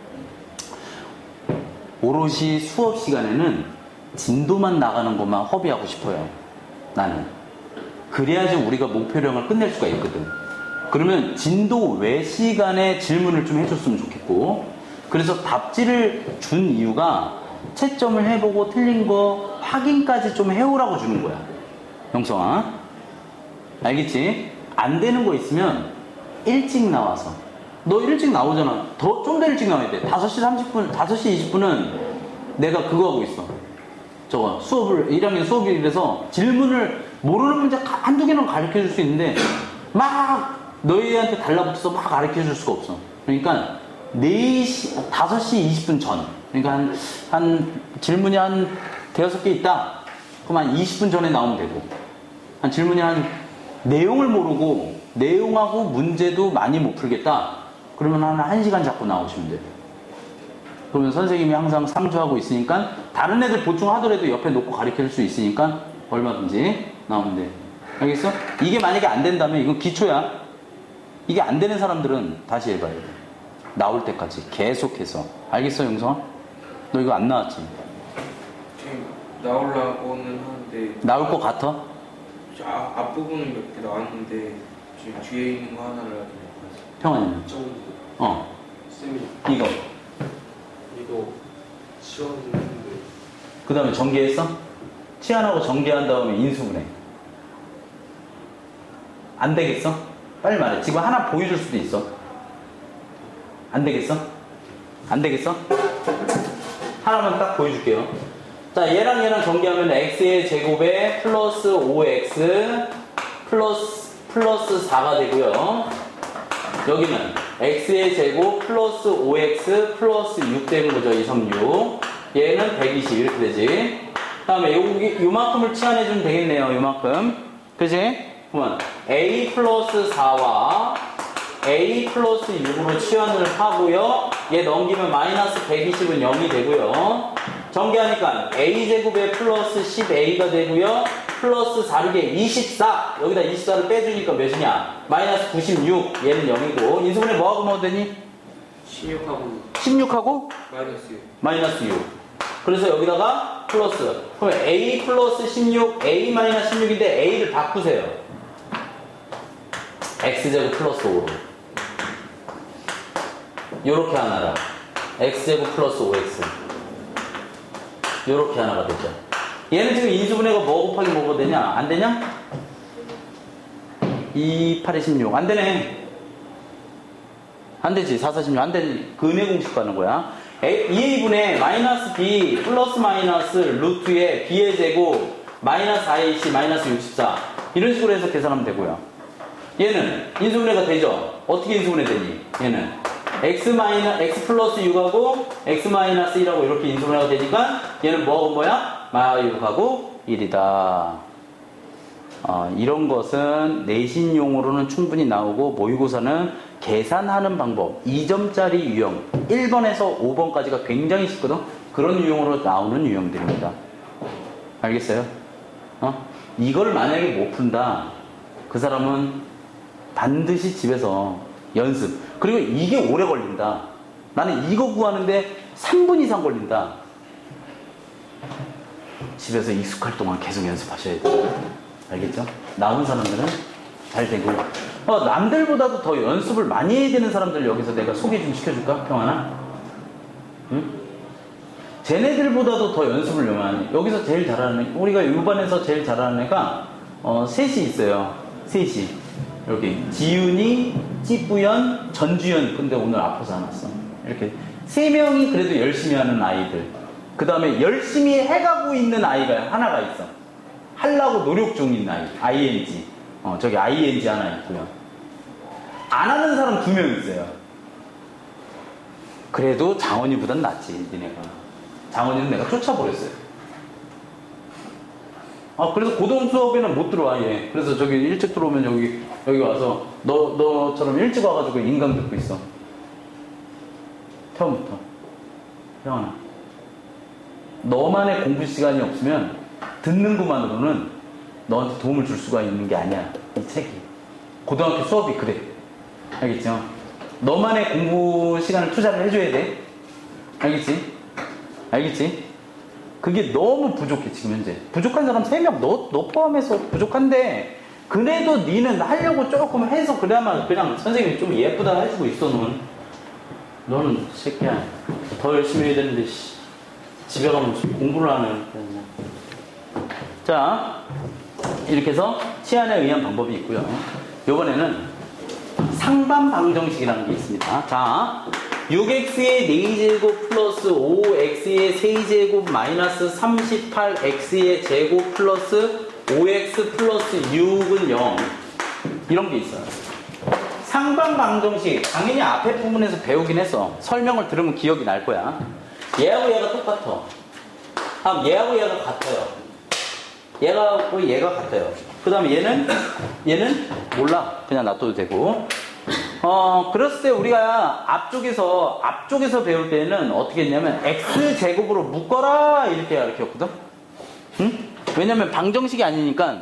오롯이 수업 시간에는 진도만 나가는 것만 허비하고 싶어요. 나는. 그래야지 우리가 목표량을 끝낼 수가 있거든. 그러면 진도 외 시간에 질문을 좀 해줬으면 좋겠고, 그래서 답지를 준 이유가 채점을 해보고 틀린 거 확인까지 좀 해오라고 주는 거야. 영성아, 알겠지? 안 되는 거 있으면 일찍 나와서. 너 일찍 나오잖아. 좀 더 일찍 나와야 돼. 5시 30분, 5시 20분은 내가 그거 하고 있어. 저거 수업을 1학년 수업이라서 질문을 모르는 문제 한두 개는 가르쳐 줄 수 있는데 막 너희한테 달라붙어서 막 가르쳐 줄 수가 없어. 그러니까 5시 20분 전. 그러니까 한 질문이 한 대여섯 개 있다. 그럼 한 20분 전에 나오면 되고. 한 질문이 한 내용을 모르고 내용하고 문제도 많이 못 풀겠다. 그러면 한 1시간 잡고 나오시면 돼요. 그러면 선생님이 항상 상주하고 있으니까 다른 애들 보충하더라도 옆에 놓고 가르칠 수 있으니까 얼마든지 나오면 돼. 알겠어? 이게 만약에 안 된다면 이건 기초야. 이게 안 되는 사람들은 다시 해봐야 돼. 나올 때까지 계속해서. 알겠어, 영성아? 너 이거 안 나왔지? 지금 나오려고는 하는데 나올 것 같아? 앞부분은 몇 개 나왔는데 지금 뒤에 있는 거 하나를 알고 평안이는? 쌤이 이거. 이거 시험했는데 그 다음에 전개했어? 치환하고 전개한 다음에 인수분해. 안 되겠어? 빨리 말해. 지금 하나 보여줄 수도 있어. 안 되겠어? 안 되겠어? 하나만 딱 보여줄게요. 자, 얘랑 얘랑 전개하면 x의 제곱에 플러스 5x 플러스 4가 되고요. 여기는 x의 제곱 플러스 5x 플러스 6 되는 거죠. 2, 3, 6. 얘는 120 이렇게 되지. 그 다음에 요만큼을 치환해주면 되겠네요. 요만큼. 그지? 그러면 a 플러스 4와 a 플러스 6으로 치환을 하고요. 얘 넘기면 마이너스 120은 0이 되고요. 전개하니까 a제곱에 플러스 10a가 되고요. 플러스 4르게 24. 여기다 24를 빼주니까 몇이냐? 마이너스 96. 얘는 0이고. 인수분해 뭐하고 뭐 되니? 16하고 16하고 마이너스 6. 마이너스 6. 그래서 여기다가 플러스. 그러면 a 플러스 16, a 마이너스 16인데 a를 바꾸세요. x제곱 플러스 5로. 요렇게 하나라. x제곱 플러스 5x. 요렇게 하나가 되죠. 얘는 지금 인수분해가 뭐 곱하기 뭐가 되냐? 안 되냐? 2, 8에 16. 안 되네. 안 되지. 4, 4, 16. 안 되지. 근해 공식 가는 거야. 2a분의 마이너스 b 플러스 마이너스 루트에 b의 제곱 마이너스 ac 마이너스 64. 이런 식으로 해서 계산하면 되고요. 얘는 인수분해가 되죠. 어떻게 인수분해 되니? 얘는 x 플러스 6하고 x 마이너스 1하고 이렇게 인수분해가 되니까 얘는 뭐하고 뭐야? 마이너스하고 1이다. 이런 것은 내신용으로는 충분히 나오고 모의고사는 계산하는 방법 2점짜리 유형 1번에서 5번까지가 굉장히 쉽거든. 그런 유형으로 나오는 유형들입니다. 알겠어요? 이걸 만약에 못 푼다, 그 사람은 반드시 집에서 연습. 그리고 이게 오래 걸린다. 나는 이거 구하는데 3분 이상 걸린다. 집에서 익숙할 동안 계속 연습하셔야 돼요. 알겠죠? 나온 사람들은 잘 되고. 남들보다도 더 연습을 많이 해야 되는 사람들 여기서 내가 소개 좀 시켜줄까? 평하나? 응? 쟤네들보다도 더 연습을 많이 해. 여기서 제일 잘하는 애, 우리가 유반에서 제일 잘하는 애가 셋이 있어요. 셋이. 여기 지윤이, 찌뿌연, 전주연. 근데 오늘 아파서 안 왔어. 이렇게 3명이 그래도 열심히 하는 아이들. 그 다음에 열심히 해가고 있는 아이가 하나가 있어. 하려고 노력 중인 아이. ING. 저기 ING 하나 있고요. 안 하는 사람 2명 있어요. 그래도 장원이보단 낫지, 니네가. 장원이는 내가 쫓아버렸어요. 그래서 고등 수업에는 못 들어와, 얘. 그래서 저기 일찍 들어오면 여기 와서 너처럼 일찍 와가지고 인강 듣고 있어. 처음부터. 형아, 너만의 공부 시간이 없으면 듣는 것만으로는 너한테 도움을 줄 수가 있는 게 아니야, 이 책이. 고등학교 수업이 그래. 알겠죠? 너만의 공부 시간을 투자를 해줘야 돼. 알겠지? 알겠지? 그게 너무 부족해, 지금 현재. 부족한 사람 3명, 너 포함해서 부족한데, 그래도 니는 하려고 조금 해서 그래야만 그냥 선생님이 좀 예쁘다 해주고 있어, 너는 새끼야. 더 열심히 해야 되는데, 집에 가면 공부를 하는. 자, 이렇게 해서 치안에 의한 방법이 있고요. 요번에는 상반 방정식이라는 게 있습니다. 자, 6x의 4제곱 플러스 5x의 3제곱 마이너스 38x의 제곱 플러스 5x 플러스 6은 0. 이런 게 있어요. 상반 방정식, 당연히 앞에 부분에서 배우긴 했어. 설명을 들으면 기억이 날 거야. 얘하고 얘가 똑같아. 얘하고 얘가 같아요. 얘하고 얘가 같아요. 그 다음에 얘는 몰라. 그냥 놔둬도 되고. 그랬을 때 우리가 앞쪽에서 배울 때는 어떻게 했냐면, x제곱으로 묶어라. 이렇게 가르쳤거든? 응? 왜냐면 방정식이 아니니까.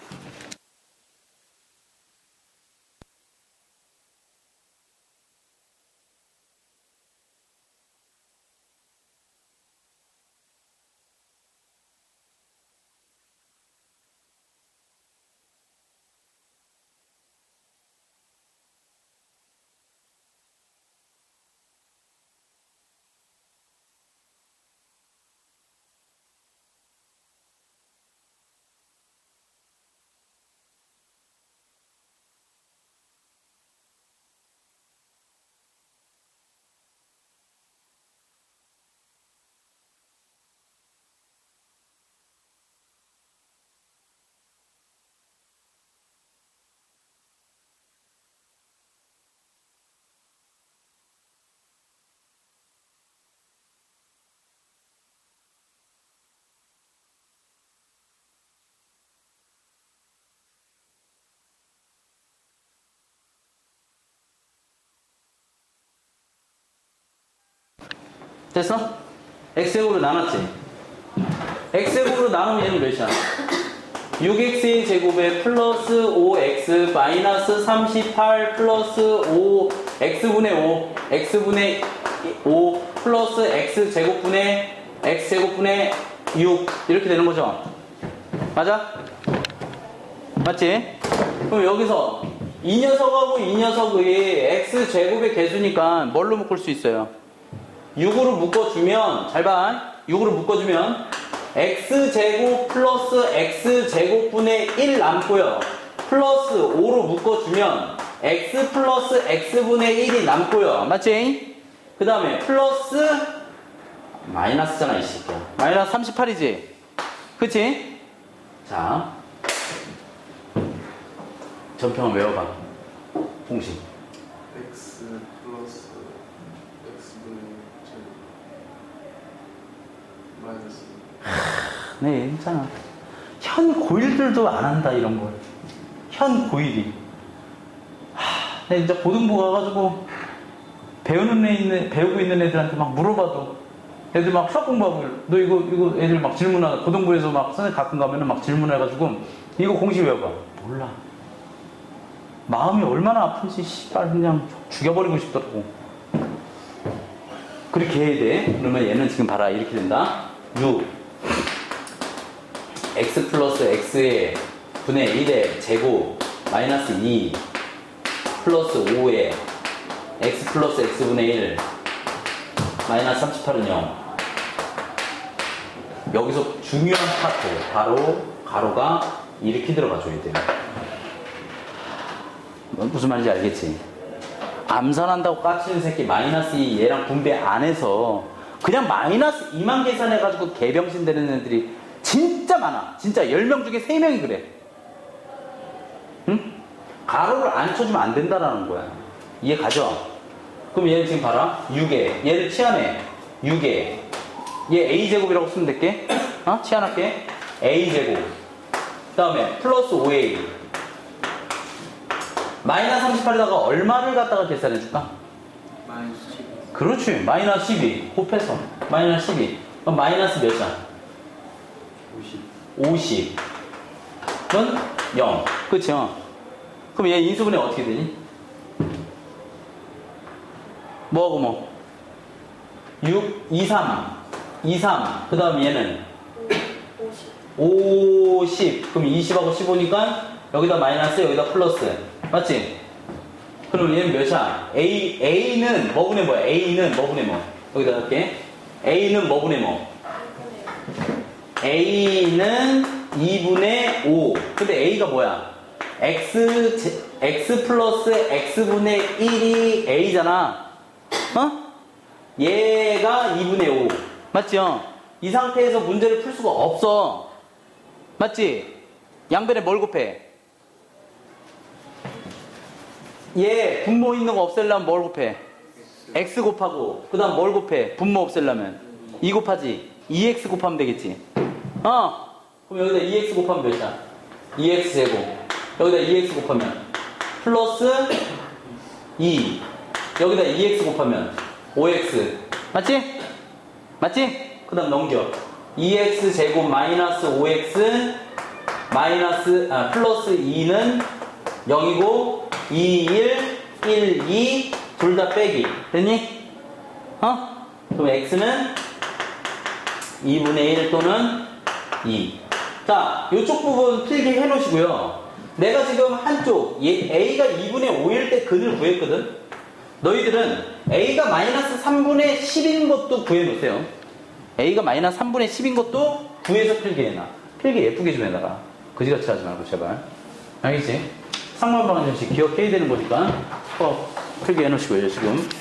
됐어? x제곱으로 나눴지? x제곱으로 나누면 얘는 몇이야? 6x의 제곱에 플러스 5x 마이너스 38 플러스 5 x분의 5 x분의 5 플러스 x제곱분의 x제곱분의 6 이렇게 되는 거죠? 맞아? 맞지? 그럼 여기서 이 녀석하고 이 녀석의 x제곱의 개수니까 뭘로 묶을 수 있어요? 6으로 묶어주면, 잘 봐. 6으로 묶어주면 x제곱 플러스 x제곱분의 1 남고요. 플러스 5로 묶어주면 x 플러스 x분의 1이 남고요. 맞지? 그 다음에 플러스 마이너스잖아, 이 새끼야. 마이너스 38이지? 그치? 자, 전평을 외워봐. 공식. x 플러스 x분의 제곱 마이너스. 네, 괜찮아. 현 고1들도 안 한다, 이런 걸. 현 고1이. 내 진짜 고등부 가가지고 배우고 있는 애들한테 막 물어봐도 애들 막 수학 공부하고, 너 이거 애들 막 질문하다. 고등부에서 막 선생님 가끔 가면은 막 질문해가지고, 이거 공식 외워봐. 몰라. 마음이 얼마나 아픈지, 씨발, 그냥 죽여버리고 싶더라고. 그렇게 해야 돼. 그러면 얘는 지금 봐라. 이렇게 된다. 6. x 플러스 x의 분의 1의 제곱 마이너스 2 플러스 5의 x 플러스 x분의 1 마이너스 38은 0. 여기서 중요한 파트, 바로 가로가 이렇게 들어가줘야 돼요. 무슨 말인지 알겠지? 암산한다고 까치는 새끼 마이너스 2 얘랑 분배 안 해서 그냥 마이너스 2만 계산해가지고 개병신 되는 애들이 진짜 많아. 진짜 10명 중에 3명이 그래. 응? 가로를 안 쳐주면 안 된다라는 거야. 이해 가죠? 그럼 얘는 지금 봐라. 6에. 얘를 치환해. 6에. 얘 a제곱이라고 쓰면 될게. 치환할게. a제곱. 그 다음에 플러스 5a. 마이너스 38에다가 얼마를 갖다가 계산해줄까? 마이너스 12. 그렇지. 마이너스 12. 곱해서. 마이너스 12. 그럼 마이너스 몇이야? 50. 넌 0. 그쵸? 그럼 얘 인수분해 어떻게 되니? 뭐하고 뭐? 6, 2, 3. 2, 3. 그 다음 얘는? 50. 그럼 20하고 15니까 여기다 마이너스, 여기다 플러스. 맞지? 그럼 얘는 몇이야? A는 뭐분의 뭐야? A는 뭐분의 뭐? 여기다 할게. A는 뭐분의 뭐? A는 2분의 5. 근데 A가 뭐야? X 플러스 X분의 1이 A잖아. 얘가 2분의 5. 맞죠? 이 상태에서 문제를 풀 수가 없어. 맞지? 양변에 뭘 곱해? 얘 분모 있는 거 없애려면 뭘 곱해? X 곱하고 그 다음 뭘 곱해? 분모 없애려면 2 곱하지 2X 곱하면 되겠지. 그럼 여기다 2X 곱하면 몇이야? 2X 제곱. 여기다 2X 곱하면 플러스 2. 여기다 2X 곱하면 5X. 맞지? 맞지? 그 다음 넘겨. 2X 제곱 마이너스 5X 마이너스 플러스 2는 0이고 2, 1, 1, 2 둘 다 빼기. 됐니? 그럼 X는 2분의 1 또는 2. 자, 이쪽 부분 필기 해 놓으시고요. 내가 지금 한쪽 A가 2분의 5일 때 근을 구했거든. 너희들은 A가 마이너스 3분의 10인 것도 구해 놓으세요. A가 마이너스 3분의 10인 것도 구해서 필기해놔. 필기 예쁘게 좀 해놔라. 거지같이 하지 말고 제발. 알겠지? 상관방정식 기억해야 되는 거니까 필기해 놓으시고요 지금.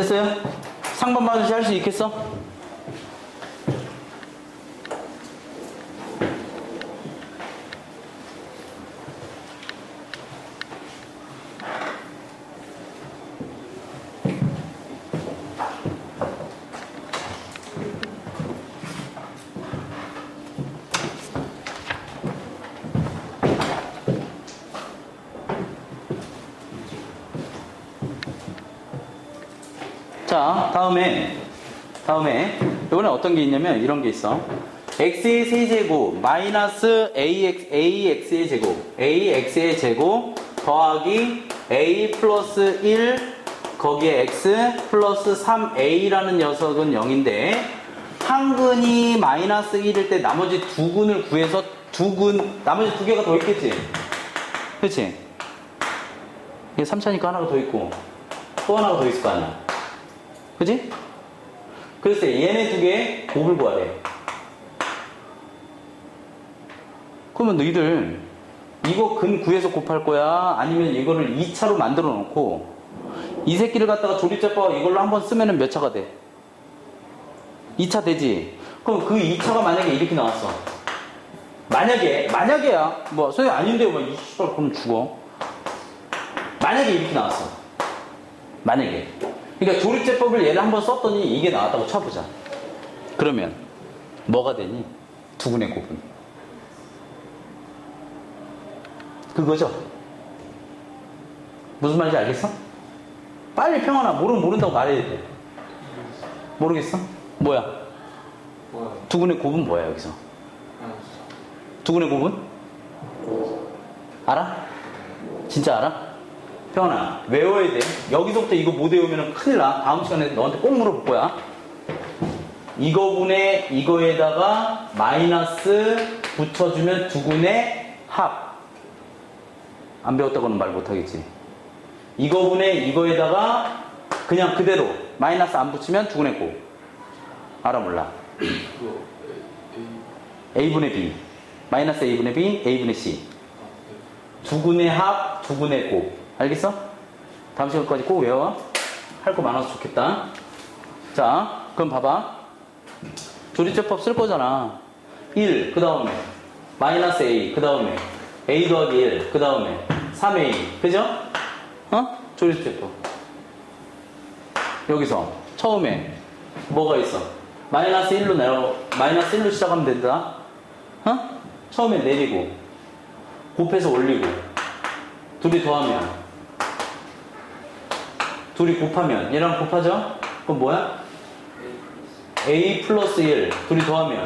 됐어요? 상반 마주시 할 수 있겠어? 자, 다음에 이번에 어떤 게 있냐면 이런 게 있어. x의 세제곱 마이너스 ax의 제곱 ax의 제곱 더하기 a 플러스 1 거기에 x 플러스 3a라는 녀석은 0인데 한 근이 마이너스 1일 때 나머지 두 근을 구해서 나머지 두 개가 더 있겠지? 그렇지? 이게 3차니까 하나가 더 있고 또 하나가 더 있을 거 아니야. 그지? 그래서 얘네 두 개의 곱을 구하래. 그러면 너희들 이거 근 9에서 곱할 거야? 아니면 이거를 2차로 만들어 놓고 이 새끼를 갖다가 조립제법 이걸로 한번 쓰면은 몇 차가 돼? 2차 되지? 그럼 그 2차가 만약에 이렇게 나왔어. 만약에야 뭐 소리 아닌데요. 뭐 이씨발 그럼 죽어. 만약에 이렇게 나왔어. 만약에. 그러니까 조립제법을 얘를 한번 썼더니 이게 나왔다고 쳐보자. 그러면 뭐가 되니? 두근의 곱은. 그거죠? 무슨 말인지 알겠어? 빨리 평안아. 모른다고 말해야 돼. 모르겠어? 뭐야? 두근의 곱은 뭐야 여기서? 두근의 곱은? 알아? 진짜 알아? 평안아, 외워야 돼. 여기서부터 이거 못 외우면 큰일 나. 다음 시간에 너한테 꼭 물어볼 거야. 이거분의 이거에다가 마이너스 붙여주면 두근의 합. 안 배웠다고는 말 못하겠지. 이거분의 이거에다가 그냥 그대로 마이너스 안 붙이면 두근의 곱. 알아 몰라? A분의 B. 마이너스 A분의 B, A분의 C. 두근의 합, 두근의 곱. 알겠어? 다음 시간까지 꼭 외워. 할 거 많아서 좋겠다. 자, 그럼 봐봐. 조립제법 쓸 거잖아. 1, 그 다음에 마이너스 A, 그 다음에 A 더하기 1, 그 다음에 3A. 그죠? 조립제법. 여기서 처음에 뭐가 있어? 마이너스 1로 시작하면 된다. 처음에 내리고 곱해서 올리고 둘이 더하면 둘이 곱하면 얘랑 곱하죠? 그럼 뭐야? A 플러스 1 둘이 더하면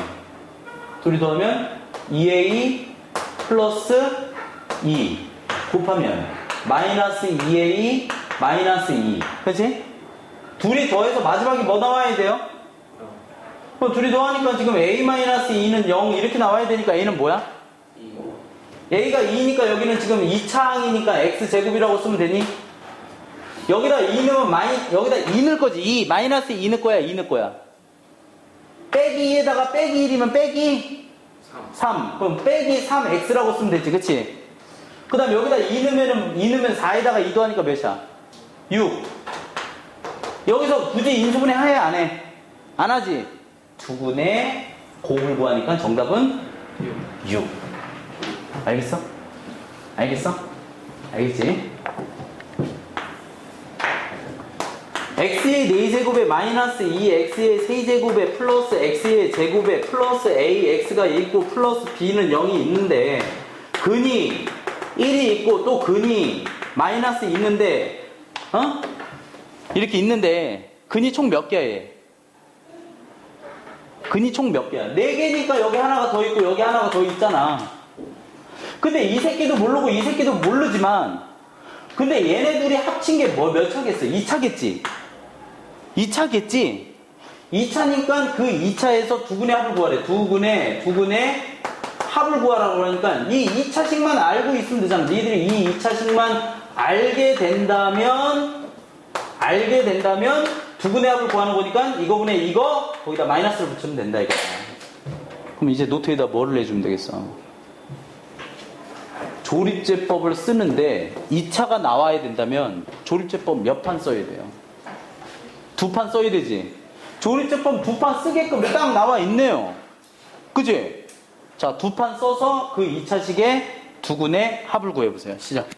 2A 플러스 2 곱하면 마이너스 2A 마이너스 2. 그치? 둘이 더해서 마지막에 뭐 나와야 돼요? 그럼 둘이 더하니까 지금 A 마이너스 2는 0 이렇게 나와야 되니까 A는 뭐야? A가 2니까 여기는 지금 2차항이니까 X제곱이라고 쓰면 되니? 여기다 2 넣으면 여기다 2 넣을 거지. 2 마이너스 2 넣을 거야, 2 넣을 거야. 빼기 2에다가 빼기 1이면 빼기 3. 그럼 빼기 3X라고 쓰면 되지, 그치? 그 다음 여기다 2 넣으면 4에다가 2 더하니까 몇이야? 6. 여기서 굳이 인수분해 하해 안 해? 안 하지? 두근의 곱을 구하니까 정답은 6. 알겠어? 알겠지? x의 4제곱에 마이너스 2x의 세제곱에 플러스 x의 제곱에 플러스 ax가 있고 플러스 b는 0이 있는데 근이 1이 있고 또 근이 마이너스 있는데 이렇게 있는데 근이 총 몇 개야 얘? 근이 총 몇 개야? 4개니까 여기 하나가 더 있고 여기 하나가 더 있잖아. 근데 이 새끼도 모르고 이 새끼도 모르지만 근데 얘네 둘이 합친 게 몇 차겠어? 2차겠지? 2차겠지? 2차니까 그 2차에서 두근의 합을 구하래. 두근의 합을 구하라고 그러니까 이 2차식만 알고 있으면 되잖아. 니들이 이 2차식만 알게 된다면 두근의 합을 구하는 거니까 이거분의 이거 거기다 마이너스를 붙이면 된다 이거야. 그럼 이제 노트에다 뭐를 내주면 되겠어? 조립제법을 쓰는데 2차가 나와야 된다면 조립제법 몇 판 써야 돼요? 두 판 써야 되지. 조리제법 두 판 쓰게끔 딱 나와 있네요. 그지? 자, 두 판 써서 그 2차식의 두근의 합을 구해보세요. 시작.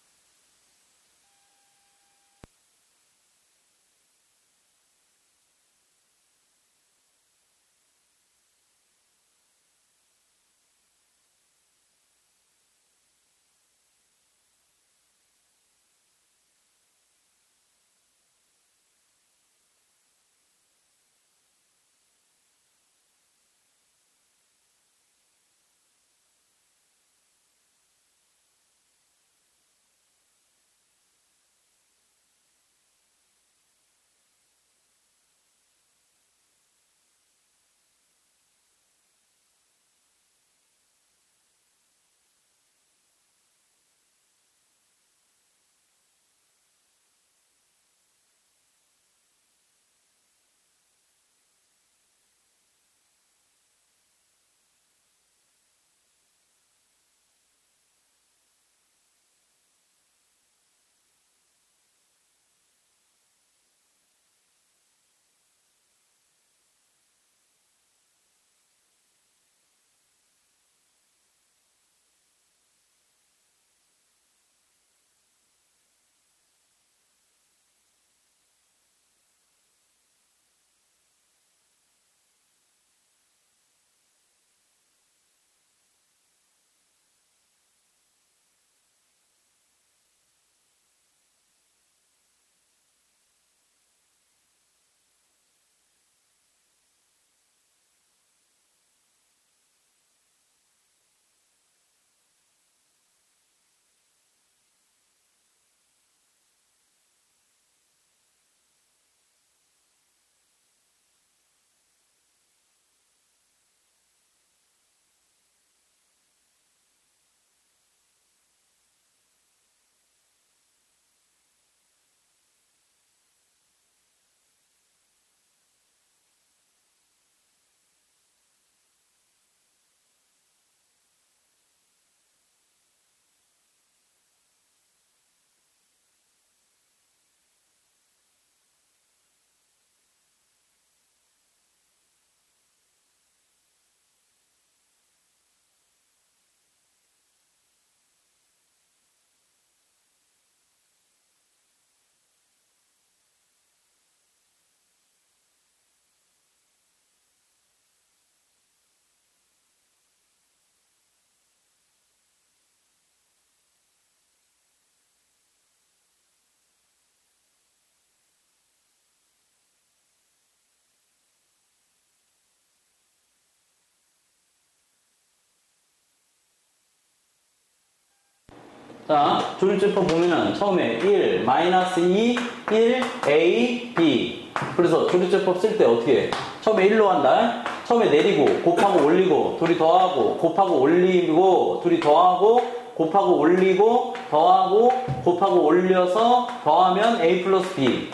자, 조립제법 보면은 처음에 1, 마이너스 2, 1, A, B. 그래서 조립제법 쓸 때 어떻게 해? 처음에 1로 한다. 처음에 내리고, 곱하고 올리고, 둘이 더하고, 곱하고 올리고, 둘이 더하고, 곱하고 올리고, 더하고, 곱하고 올려서 더하면 A 플러스 B.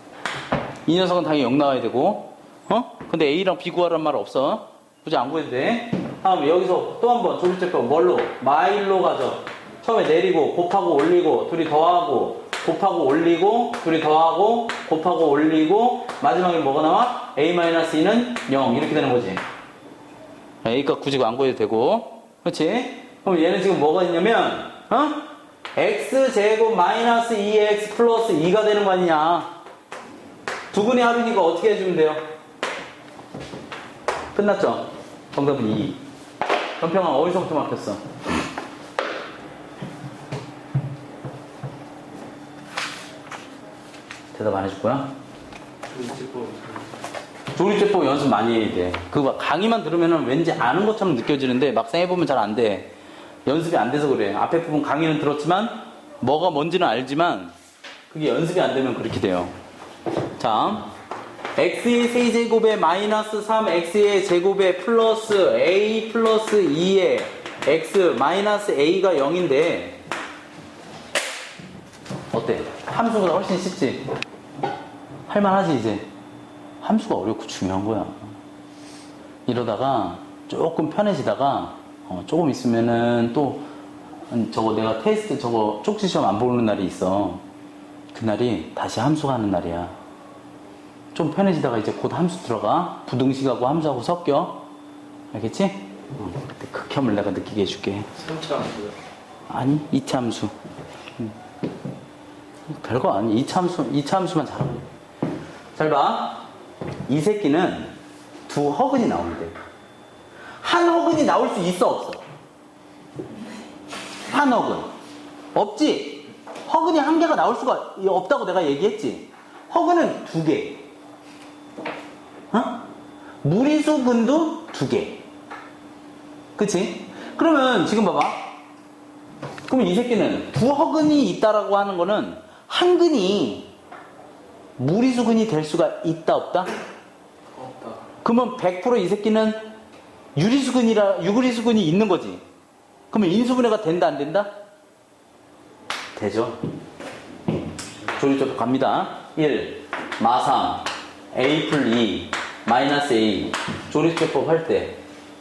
이 녀석은 당연히 0 나와야 되고, 근데 A랑 B 구하란 말 없어. 굳이 안 구해도 돼. 다음에 여기서 또 한 번 조립제법 뭘로? 마일로 가죠. 처음에 내리고, 곱하고 올리고, 둘이 더하고, 곱하고 올리고, 둘이 더하고, 곱하고 올리고, 마지막에 뭐가 나와? A-2는 0. 이렇게 되는 거지. A값 굳이 안 구해도 되고. 그렇지? 그럼 얘는 지금 뭐가 있냐면, X제곱 마이너스 2X 플러스 2가 되는 거 아니냐. 두근의 합이니까 어떻게 해주면 돼요? 끝났죠? 정답은 2. 연평아 어디서부터 막혔어? 대답 안 해줄 거야? 조립제법 연습 많이 해야 돼. 그거 강의만 들으면 왠지 아는 것처럼 느껴지는데 막상 해보면 잘 안 돼. 연습이 안 돼서 그래. 앞에 부분 강의는 들었지만 뭐가 뭔지는 알지만 그게 연습이 안 되면 그렇게 돼요. 자, x의 세제곱에 마이너스 3x의 제곱에 플러스 a 플러스 2에 x 마이너스 a가 0인데 어때? 함수보다 훨씬 쉽지? 할만하지 이제? 함수가 어렵고 중요한 거야. 이러다가 조금 편해지다가 조금 있으면은 또 저거 내가 테스트 저거 쪽지 시험 안 보는 날이 있어. 그날이 다시 함수가 하는 날이야. 좀 편해지다가 이제 곧 함수 들어가. 부등식하고 함수하고 섞여. 알겠지? 그때 극혐을 내가 느끼게 해줄게. 3차 함수요. 아니, 2차 함수. 별거 아니. 2차 함수만 잘하면 돼. 잘 봐. 이 새끼는 두 허근이 나오면 돼. 한 허근이 나올 수 있어, 없어? 한 허근. 없지? 허근이 한 개가 나올 수가 없다고 내가 얘기했지? 허근은 두 개. 어? 무리수근도 두 개. 그치? 그러면 지금 봐봐. 그러면 이 새끼는 두 허근이 있다라고 하는 거는 한 근이 무리수근이 될 수가 있다, 없다? 없다. 그러면 100% 이 새끼는 유리수근이 있는 거지. 그러면 인수분해가 된다, 안 된다? 되죠. 조리조법 갑니다. 1, 마삼, A 풀 2, 마이너스 A. 조리조법 할 때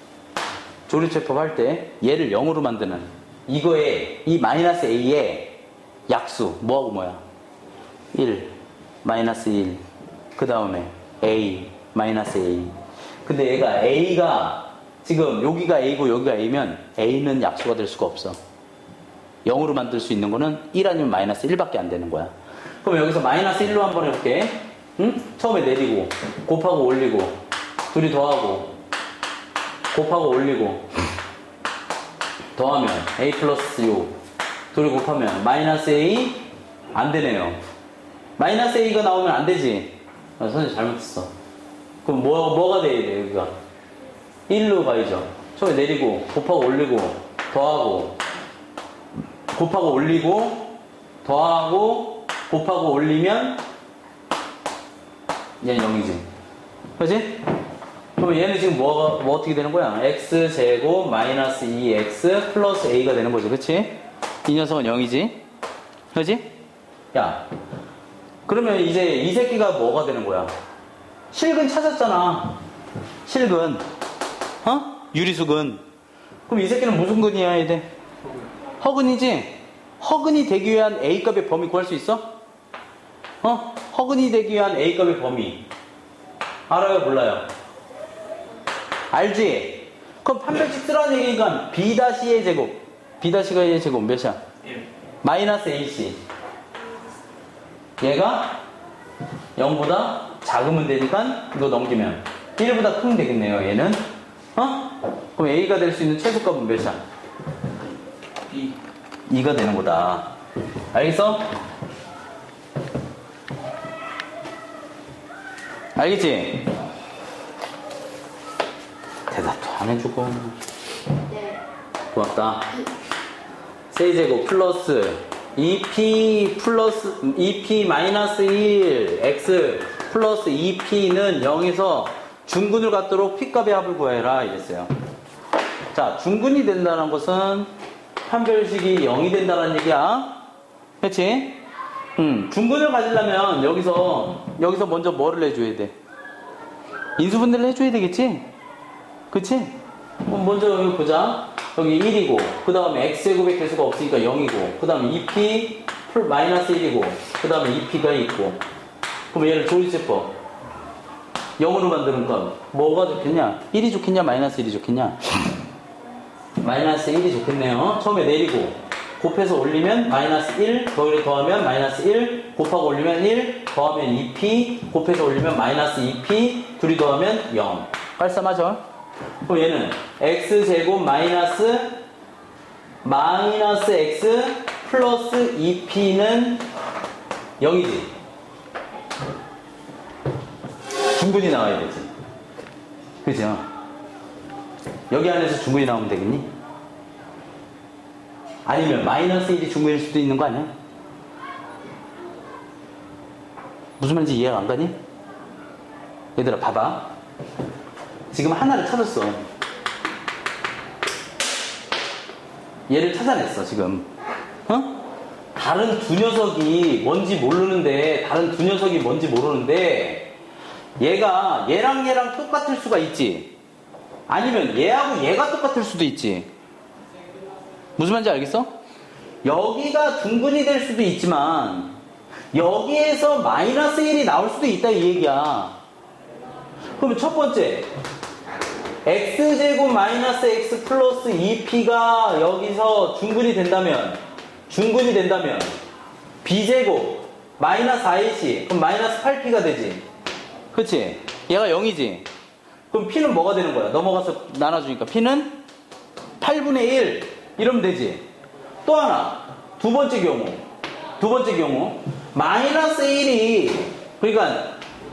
얘를 0으로 만드는 이거에 이 마이너스 A의 약수 뭐하고 뭐야? 1, 마이너스 1. 그 다음에 A, 마이너스 A. 근데 얘가 A가 지금 여기가 A고 여기가 A면 A는 약수가 될 수가 없어. 0으로 만들 수 있는 거는 1 아니면 마이너스 1밖에 안 되는 거야. 그럼 여기서 마이너스 1로 한번 해볼게. 응? 처음에 내리고 곱하고 올리고 둘이 더하고 곱하고 올리고 더하면 A 플러스 6 둘이 곱하면 마이너스 A 안 되네요. 마이너스 A가 나오면 안 되지. 선생님 잘못했어. 그럼 뭐가 돼야 돼 여기가? 1로 가야죠. 처음에 내리고 곱하고 올리고 더하고 곱하고 올리고 더하고 곱하고 올리면 얘는 0이지. 그렇지? 그럼 얘는 지금 뭐 어떻게 되는 거야? x제곱 마이너스 2x 플러스 a가 되는 거지. 그치? 이 녀석은 0이지. 그렇지? 야, 그러면 이제 이 새끼가 뭐가 되는 거야? 실근 찾았잖아. 실근. 어? 유리수근. 그럼 이 새끼는 무슨 근이어야 돼? 허근이지? 허근이 되기 위한 A값의 범위 구할 수 있어? 어? 허근이 되기 위한 A값의 범위. 알아요? 몰라요? 알지? 그럼 판별식 쓰라는 얘기니까 B-의 제곱. B-의 제곱 몇이야? 1. 마이너스 AC. 얘가 0보다 작으면 되니까 이거 넘기면 1보다 크면 되겠네요. 얘는. 어? 그럼 A가 될 수 있는 최소값은 몇이야? B. 2가 되는 거다. 알겠어? 알겠지? 대답도 안 해주고. 네. 고맙다. 세제곱 플러스 2p 마이너스 1 x 플러스 2p는 0에서 중근을 갖도록 p값의 합을 구해라 이랬어요. 자, 중근이 된다는 것은 판별식이 0이 된다는 얘기야. 그렇지? 중근을 가지려면 여기서 먼저 뭐를 해줘야 돼? 인수분해를 해줘야 되겠지? 그치? 그럼 먼저 여기 보자. 여기 1이고 그 다음에 x제곱의 개수가 없으니까 0이고 그 다음에 2p 마이너스 1이고 그 다음에 2p가 있고 그럼 얘를 조리제법 0으로 만드는 건 뭐가 좋겠냐? 1이 좋겠냐? 마이너스 1이 좋겠냐? 마이너스 1이 좋겠네요. 처음에 내리고 곱해서 올리면 마이너스 1 더하면 마이너스 1 곱하고 올리면 1 더하면 2p 곱해서 올리면 마이너스 2p 둘이 더하면 0. 깔쌈하죠? 그럼 얘는 x제곱 마이너스 x 플러스 2p는 0이지. 중근이 나와야 되지. 그죠? 여기 안에서 중근이 나오면 되겠니? 아니면 마이너스 1이 중근일 수도 있는 거 아니야? 무슨 말인지 이해가 안 가니? 얘들아 봐봐. 지금 하나를 찾았어. 얘를 찾아냈어 지금. 어? 다른 두 녀석이 뭔지 모르는데 얘가 얘랑 똑같을 수가 있지. 아니면 얘하고 얘가 똑같을 수도 있지. 무슨 말인지 알겠어? 여기가 중근이 될 수도 있지만 여기에서 마이너스 1이 나올 수도 있다 이 얘기야. 그러면 첫 번째 x제곱 마이너스 x 플러스 2p가 여기서 중근이 된다면 b제곱 마이너스 4ac 그럼 마이너스 8p가 되지. 그치? 얘가 0이지. 그럼 p는 뭐가 되는 거야? 넘어가서 나눠주니까 p는 8분의 1 이러면 되지. 또 하나 두 번째 경우 마이너스 1이 그러니까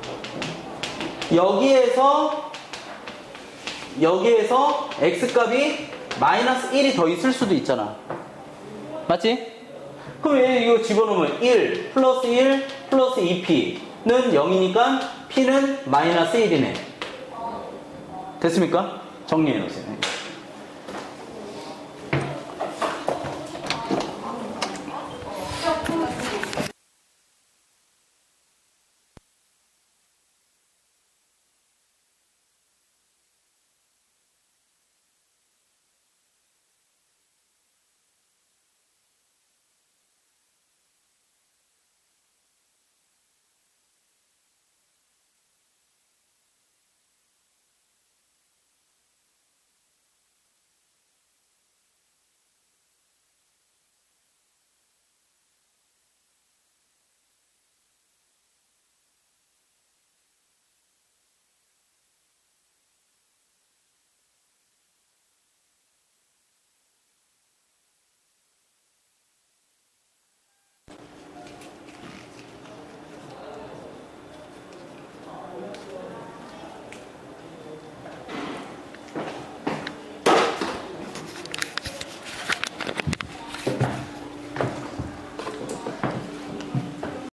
여기에서 x값이 마이너스 1이 더 있을 수도 있잖아. 맞지? 그럼 얘 이거 집어넣으면 1 플러스 1 플러스 2p는 0이니까 p는 마이너스 1이네. 됐습니까? 정리해 놓으세요.